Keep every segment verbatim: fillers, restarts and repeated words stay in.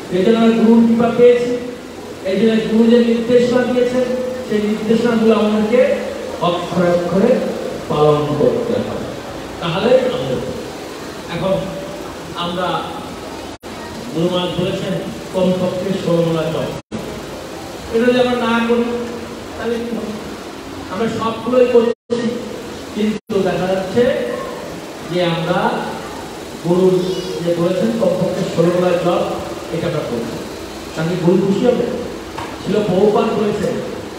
এই জন্য আমরা গুরুর কৃপা পেয়েছি। এই জন্য গুরু যে নির্দেশনা দিয়েছেন সেই নির্দেশনাগুলো আমাদেরকে অক্ষরে অক্ষরে পালন করতে হবে, তাহলে আমাদের। এখন আমরা গুরু মহারাজ বলেছেন কমপক্ষে ষোলো মালা জপ, এটা যদি আমরা না করি তাহলে কি হবে? আমরা সবগুলোই করছি, কিন্তু দেখা যাচ্ছে যে আমরা গুরু যে বলেছেন কমপক্ষে ষোলো মালা জপ এটা আমরা করছি, তাহলে গুরু খুশি হবে? ছিল বহুবার বলেছেন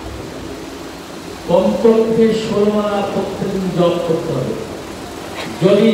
কমপক্ষে ষোলো মালা প্রত্যেকদিন জপ করতে হবে। যদি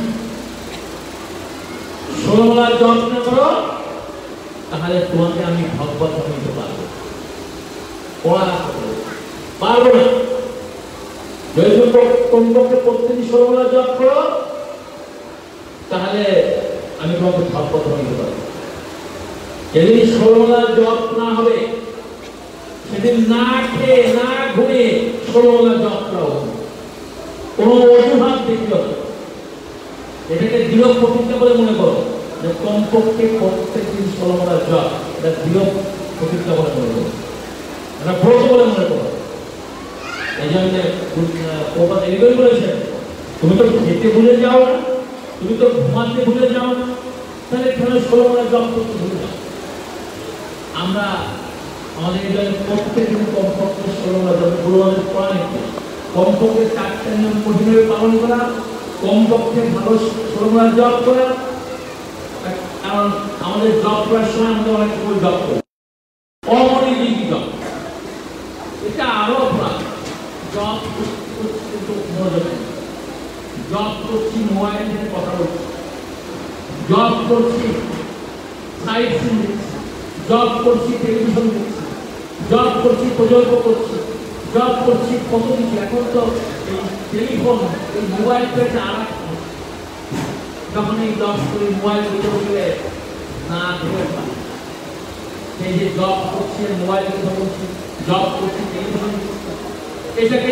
ষোলো মালা জপ না করো তাহলে তোমাকে আমি ভগবত নিতে পারবো পড়া পারবো না। যদি কমপক্ষে প্রত্যেকদিন ষোলো মালা জপ করো তাহলে আমি তোমাকে ভগবত নিতে পারবো। যেদিন ষোলো মালা জপ না হবে সেদিন না খেয়ে না ঘুমিয়ে ষোলো মালা জপ করা হবে, কোনো অজুহাত দেখতে হবে। এটাকে দৃঢ় প্রতিজ্ঞা বলে মনে করো যে কমপক্ষে প্রত্যেকদিন ষোলো মালা জপ, এটা দৃঢ় প্রতিজ্ঞা বলে মনে করো, এটা ব্রত বলে মনে করো। এই জন্য প্রভুপাদ এগুলোই বলেছেন, তুমি তো খেতে ভুলে যাও না, তুমি তো ঘুমাতে ভুলে যাও না, তাহলে এখানে ষোলো মালা জপ করতে ভুলে যাও। আমরা আমাদের এখানে প্রত্যেকদিন কমপক্ষে ষোলো মালা জপ, গুরু আমাদের পড়া নিতে কমপক্ষে চারটা নিয়ম কঠিনভাবে পালন করা, কমপক্ষে ভালো ষোলো মালা জপ করা। কারণ আমাদের জপ করার সময় আমাদের অনেক সময় জপ করি অমনোযোগী জপ, এটা আরো অপরাধ। জপ কিন্তু মনোযোগ, জপ করছি মোবাইল থেকে কথা বলছি, জব করছি সাইট সিন দেখছি, জব করছি টেলিভিশন দেখছি, জব করছি প্রকল্প করছি, জব করছি কত কিছু। এখন তো এই টেলিফোন এই মোবাইল পেয়েছে আর যখন এই জব করি মোবাইল দিতে গেলে না ধরে পাই, সেই যে জব করছি মোবাইল কথা বলছি, জব করছি টেলিভিশন করছি, এটাকে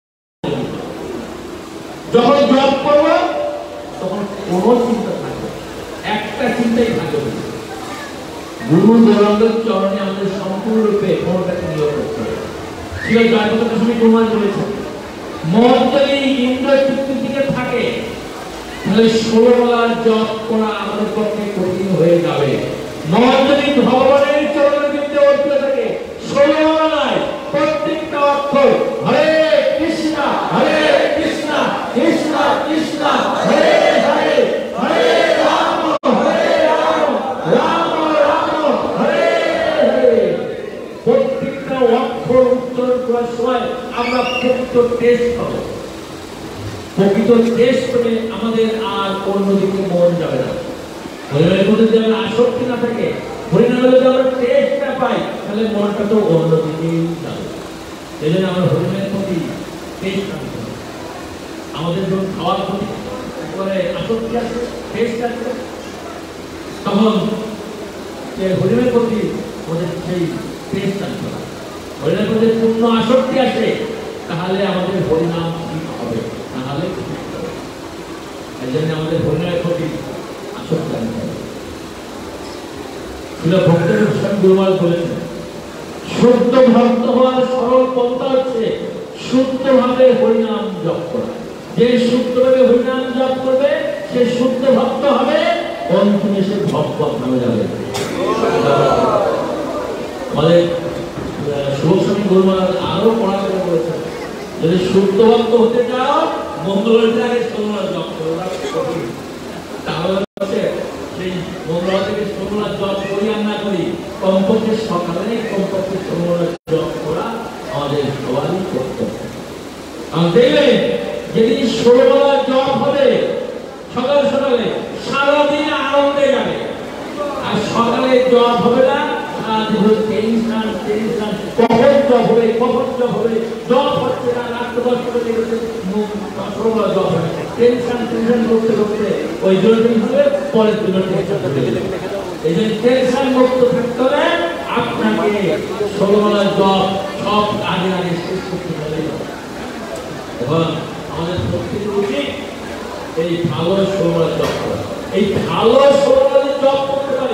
যখন জব করবো তখন কোনো চিন্তা থাকবে, একটা চিন্তাই থাকবে, গুরু দেবাঙ্গের চরণে আমাদের সম্পূর্ণরূপে মনটাকে নিয়োগ করতে হবে। ছিল জয়পত কাশ্মীর কুমার বলেছেন, মন যদি ইন্দ্র চুক্তির দিকে থাকে তাহলে ষোলো মালা জপ করা আমাদের পক্ষে কঠিন হয়ে যাবে। মন যদি ভগবানের চরণের বিরুদ্ধে অর্পিত থাকে, ষোলো মালায় প্রত্যেকটা অক্ষর হরে কৃষ্ণ হরে কৃষ্ণ কৃষ্ণ কৃষ্ণ হরে হরে হরে রাম হরে রাম রাম রাম হরে হরে, প্রত্যেকটা অক্ষর উচ্চারণ করার সময় আমরা প্রকৃত টেস্ট পাবো। প্রকৃত টেস্ট পেলে আমাদের আর অন্যদিকে মন যাবে না। হরিনামের মধ্যে যদি আমরা আসক্তি না থাকে, হরিনামে যদি আমরা টেস্ট না পাই, তাহলে মনটা তো অন্যদিকেই যাবে। এই জন্য আমরা হরিনামের প্রতি টেস্ট আনতে হবে। আমাদের যখন খাওয়ার প্রতি একেবারে আসক্তি আছে, টেস্ট আছে, তখন হরিনামের প্রতি আমাদের সেই টেস্ট আনতে হবে। হরিনামের প্রতি পূর্ণ আসক্তি আছে, তাহলে আমাদের হরিনাম ঠিক হবে, তাহলে এই জন্য আমাদের হরিনামের প্রতি আসক্তি আনতে হবে। ভক্তের গুরু মহারাজ বলেছেন, শুদ্ধ ভক্ত হওয়ার সরল পন্থা হচ্ছে শুদ্ধভাবে হরিনাম জপ করা। যে শুদ্ধভাবে হরিনাম জপ করবে সে শুদ্ধ ভক্ত হবে, অন্তিমে সে ভগবত নামে যাবে। আমাদের সুভস্বামী গুরু মহারাজ আরো পড়াশোনা করেছেন, যদি শুদ্ধ ভক্ত হতে চাও মঙ্গলের আগে ষোলো মালা জপ করো, তাহলে সেই মঙ্গল থেকে ষোলো মালা জপ করি আর না করি, কমপক্ষে সকালে কমপক্ষে ষোলো মালা জপ করা আমাদের সবারই করতে হবে। দেখবেন যেদিন ষোলো মালা জপ হবে সকাল সকালে সারাদিন আনন্দে যাবে, আর সকালে জপ হবে না টেনশন টেনশন, কখন জপ হবে কখন জপ হবে, জপ হচ্ছে না, রাত্রে দশ করে দেখেছে ষোলো মালা জপ হবে, টেনশন টেনশন করতে করতে ওই জন্য হবে পরের জন্য টেনশন করতে গেলে। এই জন্য টেনশন মুক্ত থাকতে হলে আপনাকে ষোলো মালা জপ সব আগে আগে শেষ করতে হবে। এবং আমাদের প্রত্যেকের উচিত এই ভালো ষোলো মালা জপ করা। এই ভালো ষোলো মালা জপ করতে পারে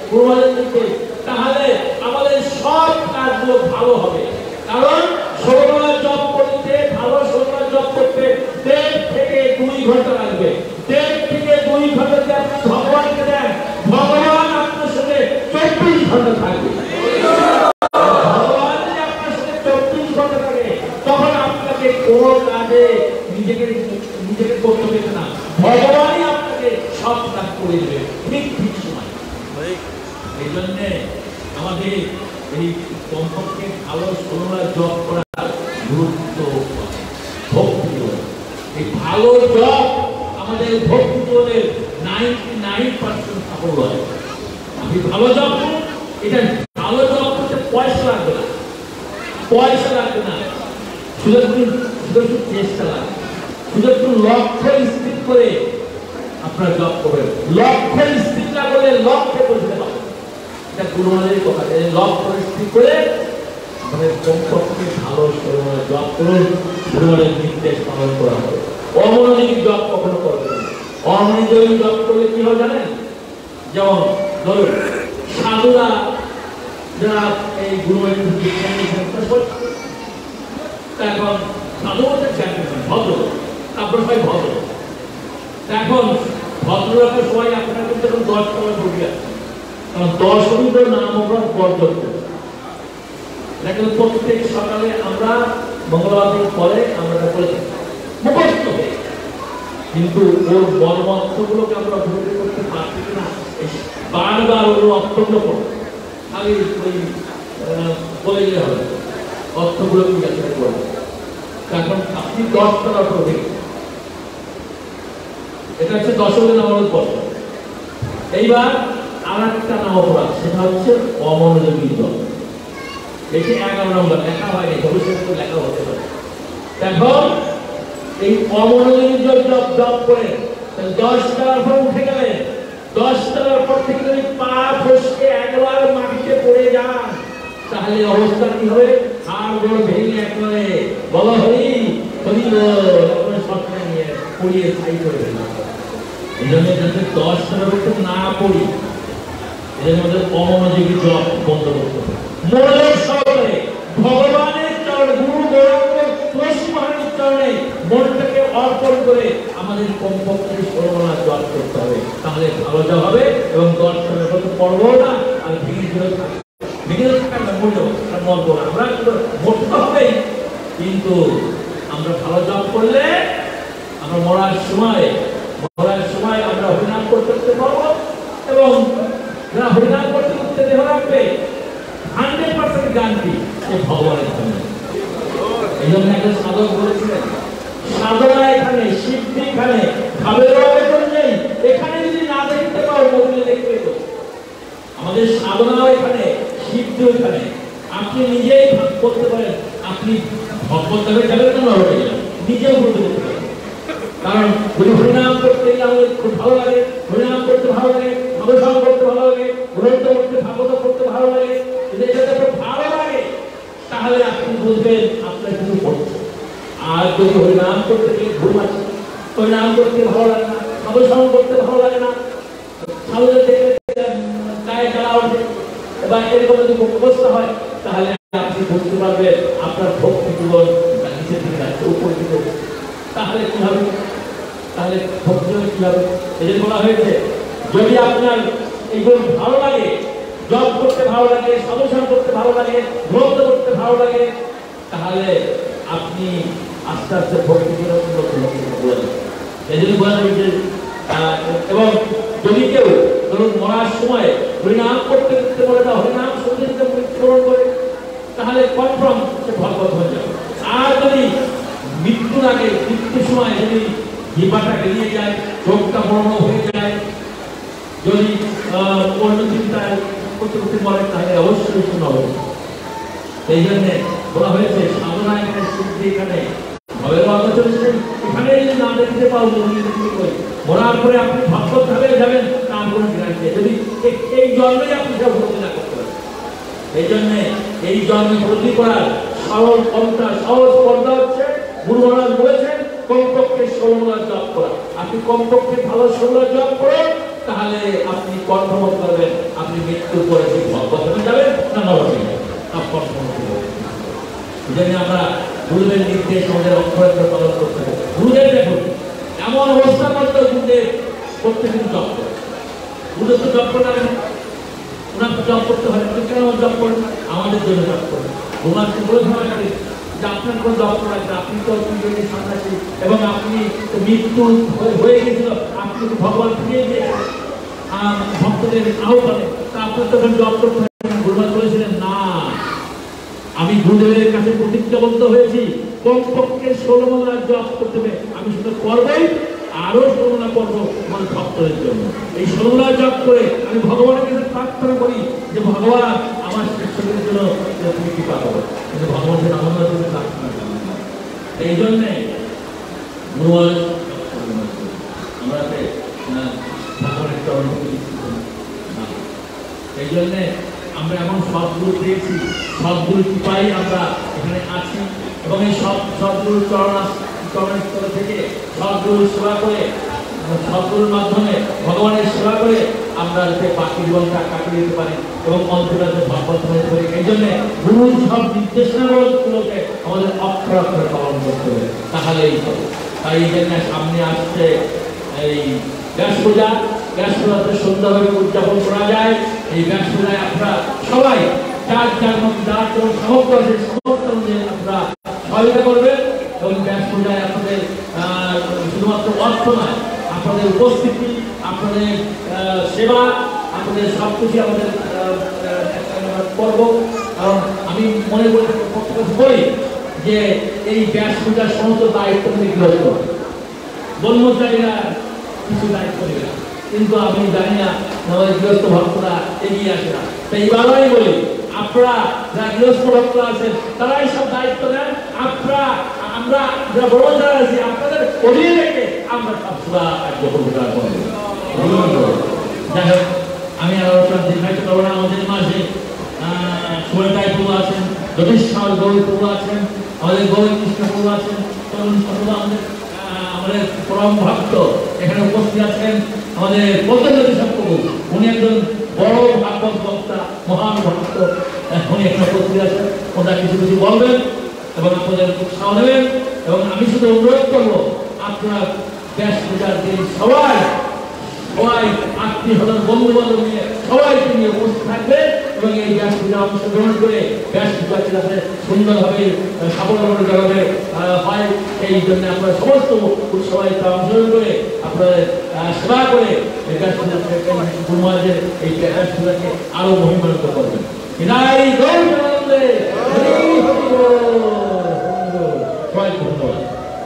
গুরুমানের নির্দেশ, তাহলে আমাদের সব কাজগুলো ভালো হবে। কারণ ষোলমালা জপ করতে, ভালো ষোলমালা জপ করতে দেড় থেকে দুই ঘন্টা লাগবে। দেড় থেকে দুই ঘন্টা যদি আপনি ভগবানকে দেন, ভগবান আপনার সাথে চব্বিশ ঘন্টা থাকবে। ভগবান যদি আপনার সাথে চব্বিশ ঘন্টা থাকে, তখন আপনাকে কোনো কাজে নিজেকে নিজেকে করতে হবে না, ভগবানই আপনাকে সব কাজ করে দেবে ঠিক ঠিক সময়। এই জন্যে আমাদের এই কমপক্ষে ভালো ষোলমালা জপ করার গুরুত্ব ভক্তি। এই ভালো জপ আমাদের ভক্তি জীবনের নাইনটি নাইন পার্সেন্ট সাফল্য হয়। আপনি ভালো জপ করুন, এটা ভালো জপ করতে পয়সা লাগবে না, পয়সা লাগবে না, শুধু শুধু চেষ্টা লাগবে, শুধু একটু লক্ষ্য স্থির করে আপনার জপ করবেন। লক্ষ্য স্থির না করলে লক্ষ্যে পৌঁছতে পারবেন। এটা গুরুমানের কথা, লক্ষ্য স্থির করে আমাদের কমপক্ষে ভালো ষোলমালা জপ করুন, গুরুমানের নির্দেশ পালন করা হবে। অমনোযোগী জপ কখনো করবেন না। অমনোযোগী জপ করলে কি হয় জানেন? যেমন ধরুন সাধুরা যারা এই গুরুমানের এখন সাধু বলতে ভদ্র, আপনার সবাই ভদ্র। এখন ভদ্র রাখার সময় আপনার কিন্তু এখন দশ টাকা ঢুকে আছে, কারণ দশ মিনিটের নাম আমরা বর্জন করি। দেখেন প্রত্যেক সকালে আমরা মঙ্গলবার পরে আমরা মুখস্থ হই, কিন্তু ওর মর্মার্থগুলোকে আমরা ধরে করতে পারছি না। বারবার ওর অর্থগুলো পড়ে আগে ওই বলে গেলে হবে অর্থগুলো জিজ্ঞাসা করবে। এখন আপনি দশ টাকা করে, এটা হচ্ছে দশকের নাম বর্ষ। এইবার আর একটা নাম অপরাধ, সেটা হচ্ছে অমনোযোগী জপ। এটি এগারো নম্বর লেখা হয়নি, ভবিষ্যতে লেখা হতে পারে। এখন এই অমনোযোগী জপ জপ করে দশ টাকার পর উঠে গেলেন, দশ টাকার পর থেকে যদি পা ফসকে একবার মাটিতে পড়ে যান, তাহলে অবস্থা কি হবে? আর বড় ভেঙে একবারে বলো হরি হরি সরকার নিয়ে পড়িয়ে ছাই করে ফেলা। এই জন্য যাতে দশ টাকার উপর না পড়ি, এদের মধ্যে অমনোযোগী জপ বন্ধ করতে হবে। মনোযোগ সহকারে ভগবানের চরণে, গুরু গৌরাঙ্গ তুলসী মহারাজের চরণে মনটাকে অর্পণ করে আমাদের কমপক্ষে ষোলমালা জপ করতে হবে, তাহলে ভালো জপ হবে এবং দশ টাকার মতো পড়বো না আর ভেঙে ফেলে থাকবে। আমরা মরতে হবেই, কিন্তু আমরা ভালো জপ করলে আমরা মরার সময় মরার সময় আমরা হরিনাম করতে করতে পারবো, এবং যারা হরিনাম করতে করতে দেহ রাখবে হান্ড্রেড পার্সেন্ট গানটি সে ভগবানের জন্য। এই জন্য একটা সাধক বলেছিলেন, সাধনা এখানে, সিদ্ধি এখানে, ভাবের আবেদন নেই। এখানে যদি না দেখতে পাও মন্দিরে দেখতে তো আমাদের সাধনাও এখানে, সিদ্ধি এখানে। আপনি নিজেই করতে পারেন, আপনি ভগবত যাবেন না নরকে যাবেন, নিজেও করতে করতে পারেন। কারণ যদি হরিনাম করতে গেলে আমাদের খুব ভালো লাগে, হরিনাম করতে ভালো লাগে, নবসং করতে ভালো লাগে, গ্রন্থ করতে ভাগবত করতে ভালো লাগে। যদি এটা ভালো লাগে তাহলে আপনি বুঝবেন আপনার কিছু করছে। আর যদি হরিনাম করতে গিয়ে ঘুম আছে, হরিনাম করতে ভালো লাগে না, নবসং করতে ভালো লাগে না, সাধুদের দেখে গায়ে জ্বালা ওঠে বা এরকম যদি অবস্থা হয়, তাহলে আপনি বুঝতে পারবেন আপনার ভক্তি জীবন নিচের দিকে যাচ্ছে, উপর দিকে। তাহলে কি হবে? তাহলে ভক্তি কি হবে? এই যে বলা হয়েছে, যদি আপনার এইগুলো ভালো লাগে, জপ করতে ভালো লাগে, সাধনা করতে ভালো লাগে, গ্রন্থ করতে ভালো লাগে, তাহলে আপনি আস্তে আস্তে ভক্তি জীবন বলেন। এই জন্য বলা হয়েছে। এবং যদি কেউ ধরুন মরার সময় হরিনাম করতে করতে বলে না, হরিনাম শুনতে শুনতে মৃত্যুবরণ করে, তাহলে কনফার্ম সে ভগবত হয়ে যাবে। আর যদি মৃত্যুর আগে, মৃত্যুর সময় যদি জিহ্বাটা বেরিয়ে যায়, চোখটা বড় হয়ে যায়, যদি অন্য চিন্তায় করতে করতে বলে, তাহলে অবশ্যই শোনা হবে। সেই জন্য বলা হয়েছে সাধনা এখানে, সিদ্ধি এখানে, ভবের আলোচনা এখানে যদি না দেখতে পাও মরার পরে আপনি ভগবত ভাবে যাবেন, তার কোনো গ্যারান্টি। যদি এই জন্মে আপনি সব ভক্তি না করতে পারেন, এই জন্য এই জন্মে ভক্তি করার সহজ পন্থা, সহজ পন্থা হচ্ছে গুরু মহারাজ বলেছেন কমপক্ষে ষোলমালা জপ করা। আপনি কমপক্ষে ভালো ষোলমালা জপ করুন, তাহলে আপনি কনফার্ম করবেন আপনি মৃত্যুর পরে কি ভগবানে যাবেন না নরকে যাবেন, সব কনফার্ম করবেন। যদি আমরা গুরুদের নির্দেশ আমাদের অক্ষরে পালন করতে হবে। গুরুদের দেখুন এমন অবস্থা করতে গুরুদের করতে কিন্তু জব করে, গুরুদের তো জব করে না, ওনার তো জব করতে হয়, কেন জব করেন? আমাদের জন্য জব করেন। ওনাকে বলে ধরা যাবে যে আপনার কোনো জব করা আছে, আপনি তো সন্ন্যাসী এবং আপনি মৃত্যু হয়ে গেছিল, আপনি তো ভগবান ফিরিয়ে দিয়েছেন ভক্তদের আহ্বানে, তা আপনার তখন জব করতে হয়। গুরুদেব বলেছিলেন না, আমি গুরুদেবের কাছে প্রতিজ্ঞাবদ্ধ হয়েছি কমপক্ষে ষোলো মালা জপ করতে হবে, আমি সেটা করবোই, আরো ষোলো মালা করবো আমার ভক্তদের জন্য। এই ষোলো মালা জপ করে আমি ভগবানের কাছে প্রার্থনা করি যে ভগবান আমার শিষ্যদের জন্য তুমি কৃপা করো, কিন্তু ভগবানের আমার জন্য প্রার্থনা করি। এই জন্যে আমরা ভগবানের চরণ এই জন্যে আমরা এমন সদ্গুরু পেয়েছি, সদ্গুরু কৃপাই আমরা এখানে আছি এবং এই সব সদ্গুরুর চরণ চরণস্থল থেকে সদ্গুরুর সেবা করে, সদ্গুরুর মাধ্যমে ভগবানের সেবা করে আমরা যাতে বাকি জীবনটা কাটিয়ে দিতে পারি এবং অন্তরাতে ভাগবত হতে পারি। এই জন্য গুরুর সব নির্দেশনাগুলোকে আমাদের অক্ষর অক্ষরে পালন করতে হবে, তাহলেই হবে। তাই এই জন্য সামনে আসছে এই ব্যাস পূজা, ব্যাস পূজাতে সুন্দরভাবে উদযাপন করা যায়। এই ব্যাস পূজায় আপনারা সবাই যার যার মধ্যে যার যেমন সামর্থ্য আছে সামর্থ্য অনুযায়ী আপনারা সহযোগিতা করবেন এবং ব্যাস পূজায় আপনাদের শুধুমাত্র অর্থ নয়, আপনাদের উপস্থিতি, আপনাদের সেবা, আপনাদের সব কিছু আমাদের করবো। কারণ আমি মনে করি বলি যে এই ব্যাস পূজার সমস্ত দায়িত্ব নিয়ে গৃহস্থ ব্রহ্মচারীরা কিছু দায়িত্ব নেবে না, কিন্তু আমি জানি না আমাদের গৃহস্থ ভক্তরা এগিয়ে আসে না। তাই বাবাই বলি আপনারা যারা গৃহস্থ ভক্তরা আছেন তারাই সব দায়িত্ব নেন। আপনারা আমরা যারা ব্রহ্মচারী আছি আপনাদের অধীনে রেখে আমরা সব সেবা কার্য করবো। যাই হোক আমি আলোচনা দীর্ঘায়িত করবো না। আমাদের মাঝে সুরেন্দ্রায় প্রভু আছেন, যথেশ্বর গৌরী প্রভু আছেন, আমাদের গৌরী কৃষ্ণ প্রভু আছেন, আমাদের আমাদের পরম ভক্ত এখানে উপস্থিত আছেন আমাদের পতঞ্জলি প্রভু, উনি একজন বড় ভাগবত বক্তা, মহান ভক্ত, উনি এখানে উপস্থিত আছেন। ওনারা কিছু কিছু বলবেন এবং আপনাদের উৎসাহ নেবেন এবং আমি শুধু অনুরোধ করবো আপনারা ব্যাস পূজার দিন সবাই সবাই আত্মীয় স্বজন বন্ধু বান্ধব নিয়ে সবাইকে নিয়ে উপস্থিত থাকবে এবং এই ব্যাস পূজা অংশগ্রহণ করে ব্যাস পূজাকে যাতে সুন্দরভাবে সাফল্যভাবে হয় এই জন্য আপনারা সমস্ত সবাইকে অংশগ্রহণ করে আপনাদের সেবা করে এই ব্যাস পূজা গুরু মহারাজের এই ব্যাস পূজাকে আরো মহিমান্বিত করবেন। সবাইকে ধন্যবাদ।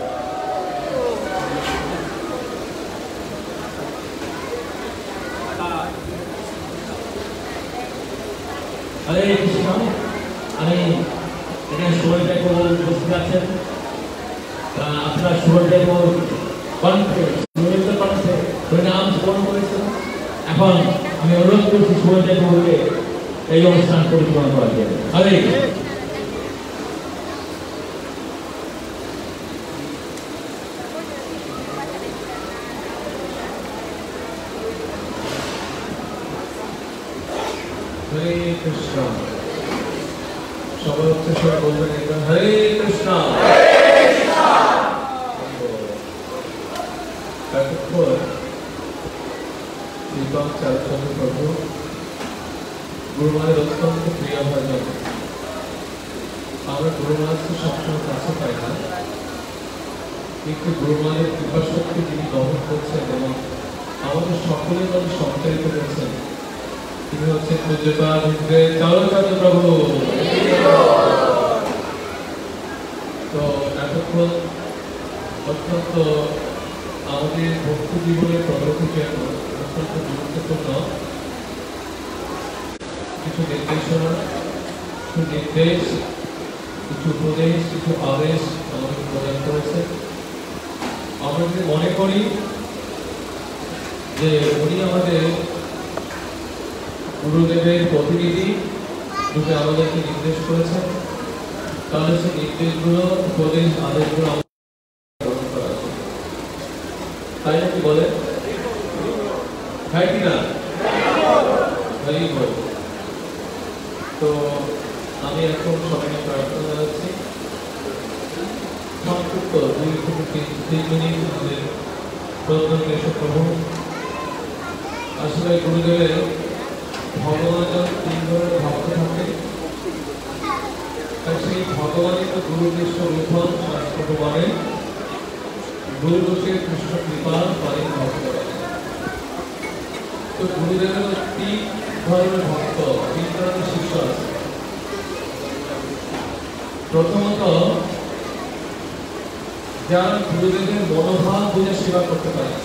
হরে কৃষ্ণ। আমি এখানে সুরেন্দ্র প্রভু উপস্থিত আছেন, আপনারা সুরেন্দ্র প্রভুর কণ্ঠে সুরেন্দ্র কণ্ঠে নাম স্মরণ করেছেন। এখন আমি অনুরোধ করছি সুরেন্দ্র প্রভুকে এই অনুষ্ঠান পরিচালনা করার জন্য। হরে হরে কৃষ্ণ। সবাই উচ্চ স্বরে বলবেন একবার হরে কৃষ্ণ। এতক্ষণ দীপক চারুচন্দ্র প্রভু গুরুমায়ের অত্যন্ত প্রিয় ভাজন। আমরা গুরুমাকে সবসময় কাছে পাই না, কিন্তু গুরুমায়ের কৃপা শক্তি যিনি গ্রহণ করছেন এবং আমাদের সকলের মধ্যে সঞ্চারিত করছেন তিনি হচ্ছেন পূজ্যপাদ চারুচন্দ্র প্রভু। তো এতক্ষণ অত্যন্ত আমাদের ভক্তি জীবনের প্রগতির জন্য অত্যন্ত গুরুত্বপূর্ণ কিছু নির্দেশনা, কিছু নির্দেশ, কিছু উপদেশ, কিছু আদেশ আমাদের প্রদান করেছে। আমরা যদি মনে করি যে উনি আমাদের গুরুদেবের প্রতিনিধি রূপে আমাদেরকে নির্দেশ করেছেন, তাহলে সেই নির্দেশগুলো, উপদেশ, আদেশগুলো গ্রহণ করা উচিত। তাই নাকি বলে? है कि ना वेरी गुड तो আমি এখন সবাইকে প্রার্থনা জানাচ্ছি সংক্ষিপ্ত দুই থেকে তিন মিনিট আমাদের প্রথম দেশ প্রভু আসলে গুরুদেবের ভগবানের তিন ধরনের ভক্ত থাকে আর সেই ভগবানের তো গুরুদেশ রূপম শাস্ত্র বলে গুরু বসে কৃষ্ণ কৃপা করেন ভক্তরা তো গুরুদেবের তিন ধরনের ভক্ত তিন ধরনের শিষ্য আছে প্রথমত যারা গুরুদেবের মনোভাব বুঝে সেবা করতে পারে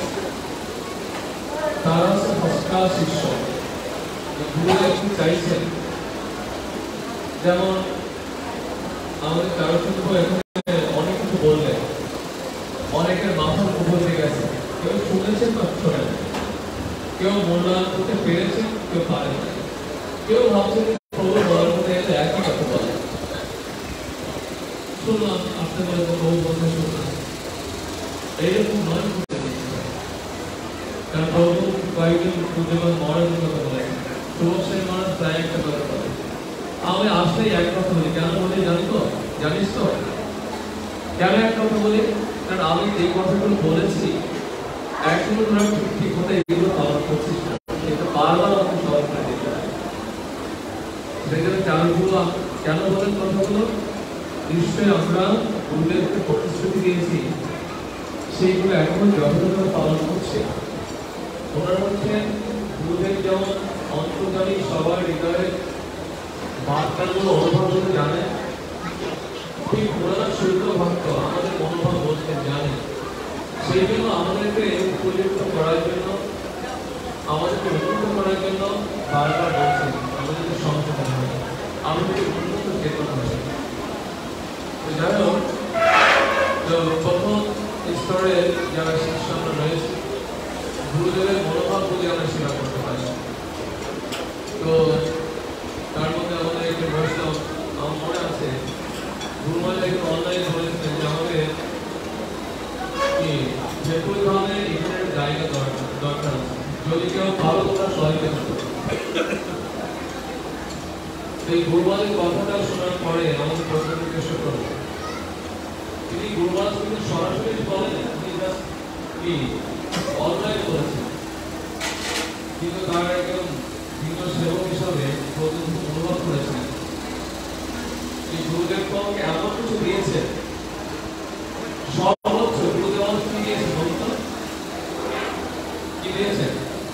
তারা হচ্ছে ফার্স্ট শিষ্য গুরুদেব কি চাইছেন যেমন আমাদের কারোচন্দ্র এখানে অনেক কিছু বললেন অনেকের মাথার উপর দিয়ে গেছে কেউ শুনেছেন বা শোনেন কেউ মূল্যায়ন করতে পেরেছেন কেউ পারেন কেউ ভাবছেন প্রভু বলার মধ্যে এলে একই কথা বলে শুনলাম আপনি বলে বহু বন্ধু শুনলাম এইরকম নয় কারণ প্রভু কয়েকজন বুদ্ধিমান মরের কথা বলেন সুবর্ষের মানুষ প্রায় একটা কথা বলে আমি আসলেই এক কথা বলি কেন বলি জানি তো জানিস তো কেন এক কথা বলি কারণ আমি এই কথাগুলো বলেছি একগুলো ধরে ঠিক কথা এগুলো পালন করছিস না এটা বারবার আমাকে স্মরণ করে দিতে হয় সেই জন্য চালগুলো কেন বলেন কথাগুলো নিশ্চয়ই আমরা গুরুদেবকে প্রতিশ্রুতি দিয়েছি সেইগুলো এখনো যথাযথভাবে পালন করছে ওনারা হচ্ছেন গুরুদেব যেমন অন্তর্জামী সবার হৃদয়ের বার্তাগুলো অনুভবগুলো জানে ঠিক ওনারা শুদ্ধ ভক্ত আমাদের মনোভাব বলতে জানে সেই জন্য আমাদেরকে উপযুক্ত করার জন্য আমাদেরকে উন্নত করার জন্য বারবার বলছেন আমাদেরকে সংশোধন হয় আমাদেরকে উন্নত চেতনা হয় তো যাই হোক তো প্রথম স্তরে যারা শিষ্য আমরা রয়েছে গুরুদেবের মনোভাব বুঝে আমরা সেবা করতে পারি তো তার মধ্যে আমাদের একটি বৈষ্ণব আমার মনে আছে গুরুমালা একটু অনলাইনে বলেছিলেন যে আমাদের কি যেপুর ধরনের ইন্টারনেট জায়গা দরকার আছে যদি কেউ ভালো তোমরা সহায়তা করতে এই গুরুমালের কথাটা শোনার পরে আমাদের প্রশ্ন জিজ্ঞাসা করবো তিনি গুরুমাল কিন্তু সরাসরি বলেন তিনি জাস্ট কি অনলাইন বলেছেন কিন্তু তার একজন ভিন্ন সেবক হিসাবে অনুভব করেছেন এই গুরুদেব তোমাকে এমন কিছু দিয়েছে সর্বোচ্চ গুরুদেব আমাকে কি দিয়েছে বলতো কি দিয়েছেন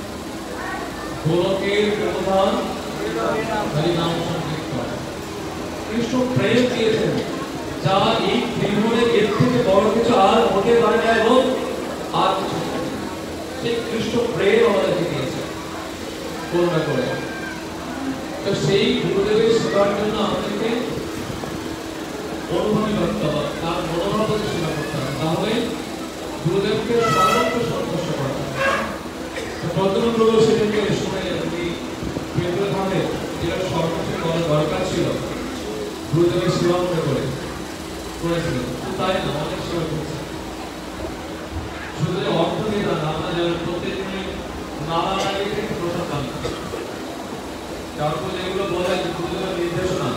গোলকের প্রধান হরি নাম সংকীর্তন কৃষ্ণ প্রেম দিয়েছেন যা এই জীবনের এর থেকে বড় কিছু আর হতে পারে না এবং আর কিছু সেই কৃষ্ণ প্রেম আমাদেরকে দিয়েছে করুণা করে তো সেই গুরুদেবের সেবার জন্য আমাদেরকে অনুভূতি করতে হবে তার মনোভাব সেবা করতে হবে তাহলে গুরুদেবকে সর্বোচ্চ সন্তুষ্ট করা প্রথম প্রভু সেটাকে শুনে উনি কেন্দ্র ধামে যেটা সর্বোচ্চ করার দরকার ছিল গুরুদেবের সেবা মনে করে করেছিলেন তাই না অনেক সেবা করছে শুধু অর্থ দিয়ে না আমরা যারা প্রত্যেক দিন নানা লাগে থেকে প্রসাদ পান তারপর যেগুলো বলা হয় গুরুদেবের নির্দেশনা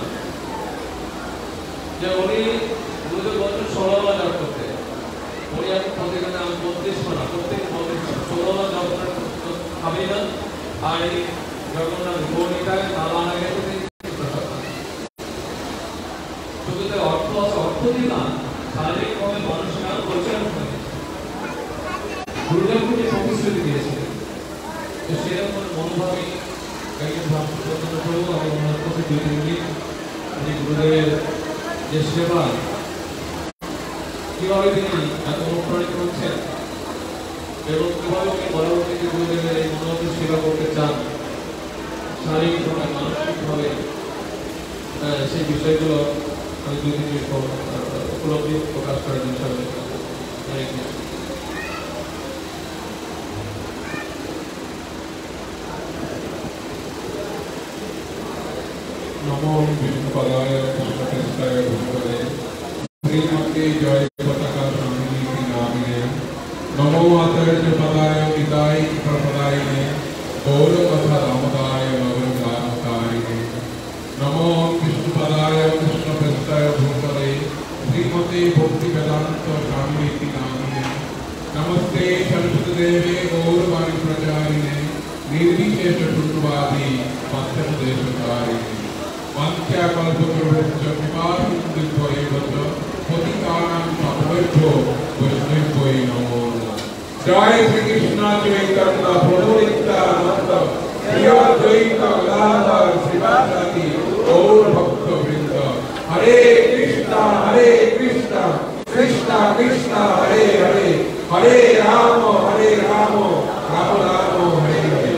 যে উনি গুরুদেব বলছেন ষোলো হাজার করতে উনি এখন প্রত্যেকটা আমি বত্রিশ না প্রত্যেক বত্রিশ ষোলো হাজার খাবি না আর এই জগন্নাথ গৌরীটাকে নালা লাগে শুধু অর্থ আছে অর্থ দিয়ে না শারীরিকভাবে মানুষের পরিচালনা করে গুরুদেবকে যে প্রতিশ্রুতি দিয়েছিলেন তো সেরকম মনোভাবই একজন ভাবনা করবো আমি ওনার কাছে দুই তিন মিনিট উনি গুরুদেবের যে সেবা কিভাবে তিনি এত অনুপ্রাণিত হচ্ছেন এবং কিভাবে উনি পরবর্তীতে গুরুদেবের এই মনোভাবের সেবা করতে চান শারীরিকভাবে মানসিকভাবে সেই বিষয়গুলো আমি দুই তিন মিনিট উপলব্ধি প্রকাশ করার বিষয়ে नमो विष्णुपदाय कृष्णकृष्णाय भगवते श्रीमते जय पताका स्वामिनी नामिने नमो आचार्य पदाय निताय प्रपदाय वसुदेवे गौरवाणी प्रचारिणे निर्विशेष शून्यवादी पंचदेशकारिणे वाञ्छाकल्पतरुभ्यश्च कृपासिन्धुभ्येव च पतितानां पावनेभ्यो वैष्णवेभ्यो नमो नमः। जय श्री कृष्ण चैतन्य प्रभु नित्यानंद श्री अद्वैत गदाधर श्रीवासादि गौर भक्तवृंद। हरे कृष्णा हरे कृष्णा कृष्णा कृष्णा हरे हरे हरे राम हरे राम राम राम हरे हरे।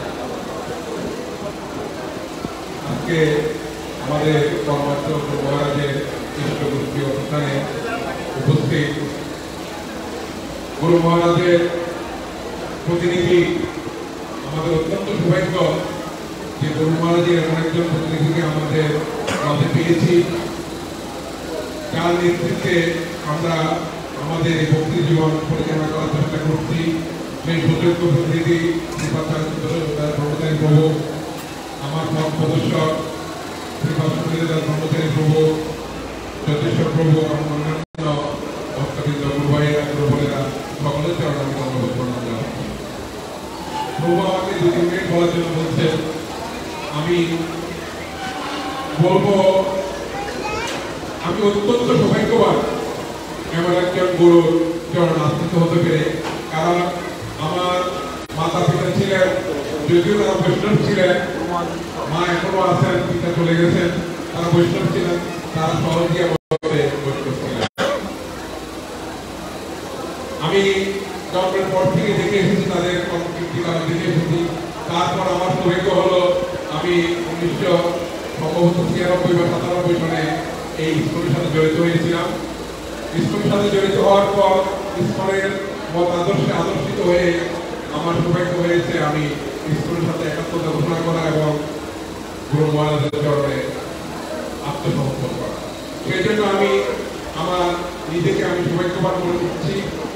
আজকে আমাদের কর্মস্থল মহারাজের ইষ্টগোষ্ঠী অনুষ্ঠানে উপস্থিত গুরু মহারাজের প্রতিনিধি আমাদের অত্যন্ত সৌভাগ্য যে গুরু মহারাজের এমন একজন প্রতিনিধিকে আমাদের মাঝে পেয়েছি, যার নেতৃত্বে আমরা আমাদের এই ভক্তি জীবন পরিচালনা করার চেষ্টা করছি। সেই সুযোগ্য প্রতিনিধি ব্রহ্মচারী প্রভু, আমার মত সদস্য শ্রীপাদ ব্রহ্মচারী প্রভু, যতেশ্বর প্রভু এবং অন্যান্য ভক্তবৃন্দ গুরু ভাইয়েরা গুরু বোনেরা সকলের চরণে আমি ধন্যবাদ প্রণাম জানাচ্ছি। প্রভু আমাকে দু তিন মিনিট বলার জন্য বলছেন, আমি বলবো আমি অত্যন্ত সৌভাগ্যবান এমন একজন গুরুর চরণ আশ্রিত হতে পেরে। কারণ আমার মাতা পিতা ছিলেন, যদিও তারা বৈষ্ণব ছিলেন, মা এখনো আছেন, পিতা চলে গেছেন, তারা বৈষ্ণব ছিলেন, তারা সহজিয়া বৈষ্ণব ছিলেন। আমি জন্মের পর থেকে দেখে এসেছি তাদের কর্মকীর্তি, আমি দেখে এসেছি। তারপর আমার সৌভাগ্য হলো আমি উনিশশো সম্ভবত ছিয়ানব্বই বা সাতানব্বই সনে এই ইস্কনের সাথে জড়িত হয়েছিলাম। ইস্কনের সাথে জড়িত হওয়ার পর ইস্কনের মত আদর্শে আদর্শিত হয়ে আমার সৌভাগ্য হয়েছে আমি ইস্কনের সাথে একাত্মতা ঘোষণা করা এবং গুরু মহারাজের চরণে আত্মসমর্পণ করা। সেই জন্য আমি আমার নিজেকে আমি সৌভাগ্যবান মনে করছি।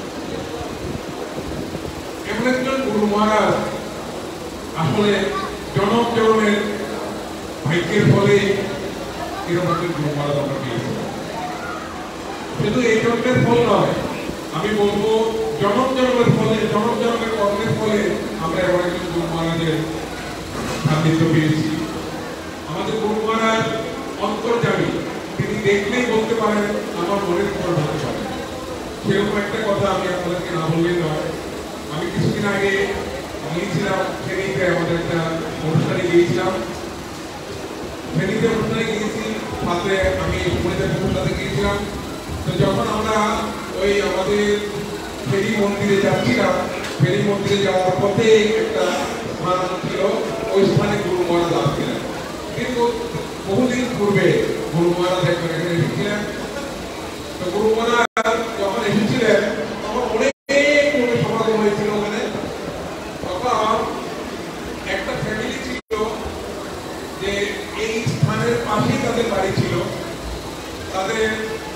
এমন একজন গুরু মহারাজ আসলে জনম জনমের ভাগ্যের ফলে এরকম একজন গুরু মহারাজ আমরা পেয়েছিলাম। শুধু এই জন্মের ফল নয়, আমি বলবো জনম জন্মের ফলে, জনম জন্মের কর্মের ফলে আমরা এমন একজন গুরু মহারাজের সান্নিধ্য পেয়েছি। আমাদের গুরু মহারাজ অন্তর্যামী, তিনি দেখলেই বলতে পারেন, আমার মনের খবর বলতে পারেন। সেরকম একটা কথা আমি আপনাদেরকে না বললেই নয়। আমি কিছুদিন আগে গিয়েছিলাম ফেনীতে, আমাদের একটা অনুষ্ঠানে গিয়েছিলাম। ফেনীতে অনুষ্ঠানে গিয়েছি, সাথে আমি মনিতা প্রভুর সাথে গিয়েছিলাম। তো যখন আমরা ওই আমাদের ফেরি মন্দিরে যাচ্ছিলাম, ফেরি মন্দিরে যাওয়ার পথে একটা স্থান ছিল, ওই স্থানে গুরু মহারাজ আসছিলেন। কিন্তু বহুদিন পূর্বে গুরু মহারাজ একবার এখানে এসেছিলেন। তো গুরু মহারাজ যখন এসেছিলেন তখন অনেক লোকের সমাগম হয়েছিল ওখানে। তখন একটা ফ্যামিলি ছিল যে এই স্থানের পাশেই তাদের বাড়ি ছিল। তাদের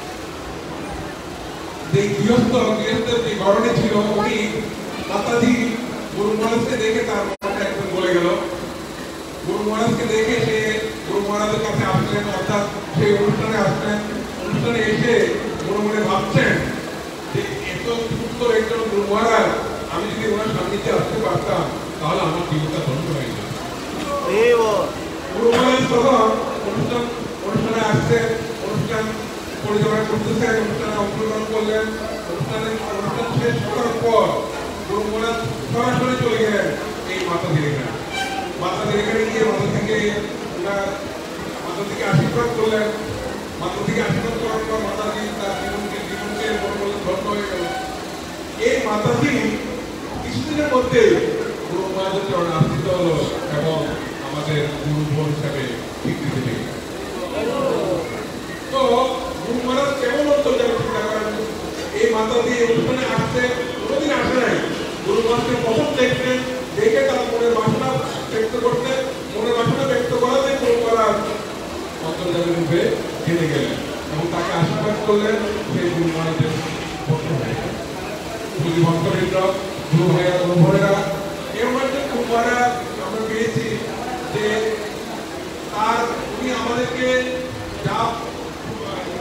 যে গৃহস্থ গৃহস্থের যে ঘরণে ছিল, উনি মাতাজি গুরু মহারাজকে দেখে তার মনটা একদম বলে গেল। গুরু মহারাজকে দেখে সে গুরু মহারাজের কাছে আসলেন, অর্থাৎ সেই অনুষ্ঠানে আসলেন। অনুষ্ঠানে এসে মনে মনে ভাবছেন যে এত সুন্দর একজন গুরু মহারাজ, আমি যদি ওনার সান্নিধ্যে আসতে পারতাম তাহলে আমার জীবনটা ধন্য হয়ে যেত। গুরু মহারাজ তখন অনুষ্ঠান অনুষ্ঠানে আসছেন, অনুষ্ঠান পরিচালনা করতেছেন, অনুষ্ঠানে অংশগ্রহণ করলেন। অনুষ্ঠানে অনুষ্ঠান শেষ করার পর গুরু মহারাজ সরাসরি চলে গেলেন এই মাতাজির এখানে। মাতাজির এখানে গিয়ে মাতা থেকে ওনার মাতা থেকে আশীর্বাদ করলেন। মাতা থেকে আশীর্বাদ করার পর মাতাজি তার জীবনকে জীবনকে ধন্য হয়ে গেল। এই মাতাজি কিছুদিনের মধ্যে গুরু মহারাজের চরণে আশ্রিত হলো এবং আমাদের গুরু বোন হিসাবে স্বীকৃতি পেল। তো গুরু মহারাজ কেমন অন্তর্জামী চিন্তা করেন, এই মাতাজি অনুষ্ঠানে আসতে কোনোদিন আসে নাই। গুরু মহারাজকে প্রথম দেখতেন, দেখে তার মনের বাসনা ব্যক্ত করতেন, মনের বাসনা ব্যক্ত করাতে গুরু মহারাজ অন্তর্জামী রূপে জেনে গেলেন এবং তাকে আশীর্বাদ করলেন। সেই গুরু মহারাজের ভক্ত হয়ে গেলেন। যদি ভক্তবৃন্দ, গুরু ভাইয়া গুরু বোনেরা, এরকম একটা গুরু মহারাজ আমরা পেয়েছি যে তার উনি আমাদেরকে যা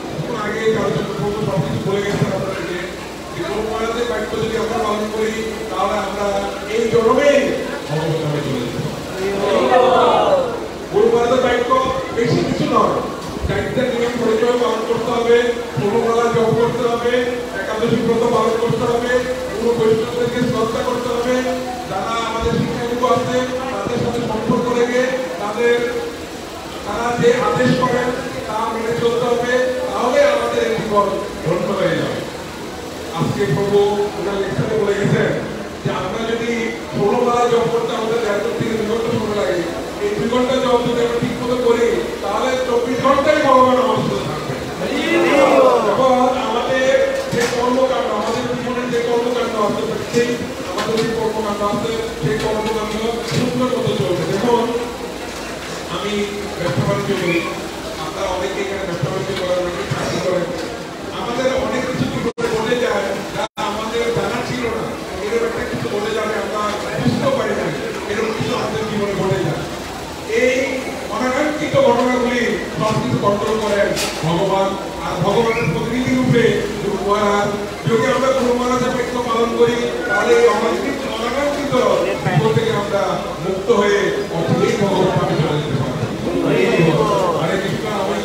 আগে সবকিছু বলে গেছেন আপনাদেরকে, যে গুরু মহারাজের বাক্য যদি আমরা পালন করি তাহলে আমরা এই জন্মে ভগবত ধামে চলে যেতে পারি। গুরু মহারাজের বাক্য বেশি কিছু নয়, চারটা নিয়ম পরিচয় পালন করতে হবে, ষোলমালা জপ করতে হবে, একাদশী ব্রত পালন করতে হবে, গুরু বৈষ্ণবদেরকে শ্রদ্ধা করতে হবে, যারা আমাদের শিক্ষাগুরু আছে তাদের সাথে সম্পর্ক রেখে তাদের তারা যে আদেশ করেন তা মেনে চলতে হবে, তাহলে আমাদের এই জীবন ধন্য হয়ে যাবে। আজকে প্রভু ওনার লেকচারে বলে গেছেন যে আমরা যদি ষোলমালা জপ করতে আমাদের দেড় থেকে দুই ঘন্টা সময় লাগে, এই দুই ঘন্টা জব যদি আমরা ঠিক মতো করি তাহলে চব্বিশ ঘন্টাই ভগবান আমাদের সাথে থাকবে। এবং আমাদের যে কর্মকাণ্ড, আমাদের জীবনের যে কর্মকাণ্ড আছে সেই আমাদের যে কর্মকাণ্ড আছে সেই কর্মকাণ্ড সুন্দর মতো চলবে। দেখুন আমি ব্যবসা বাণিজ্য করি, আপনারা অনেকে এখানে ব্যবসা বাণিজ্য করেন, অনেকে চাকরি করেন, আমাদের অনেক কিছু বলে যায় যা আমাদের জানা ছিল না, এরকম একটা কিছু বলে যাবে আমরা বুঝতেও পারি না, এরকম কিছু আমাদের জীবনে ঘটে যায়। এই অনাকাঙ্ক্ষিত ঘটনাগুলি সব কিছু কন্ট্রোল করেন ভগবান, আর ভগবানের প্রতিনিধি রূপে গুরু মহারাজ। যদি আমরা গুরু মহারাজের বাক্য পালন করি তাহলে এই অনাকাঙ্ক্ষিত অনাকাঙ্ক্ষিত বিপদ থেকে আমরা মুক্ত হয়ে অচিরেই ভগবান পাবে চলে যেতে পারি। হরে কৃষ্ণ। আমি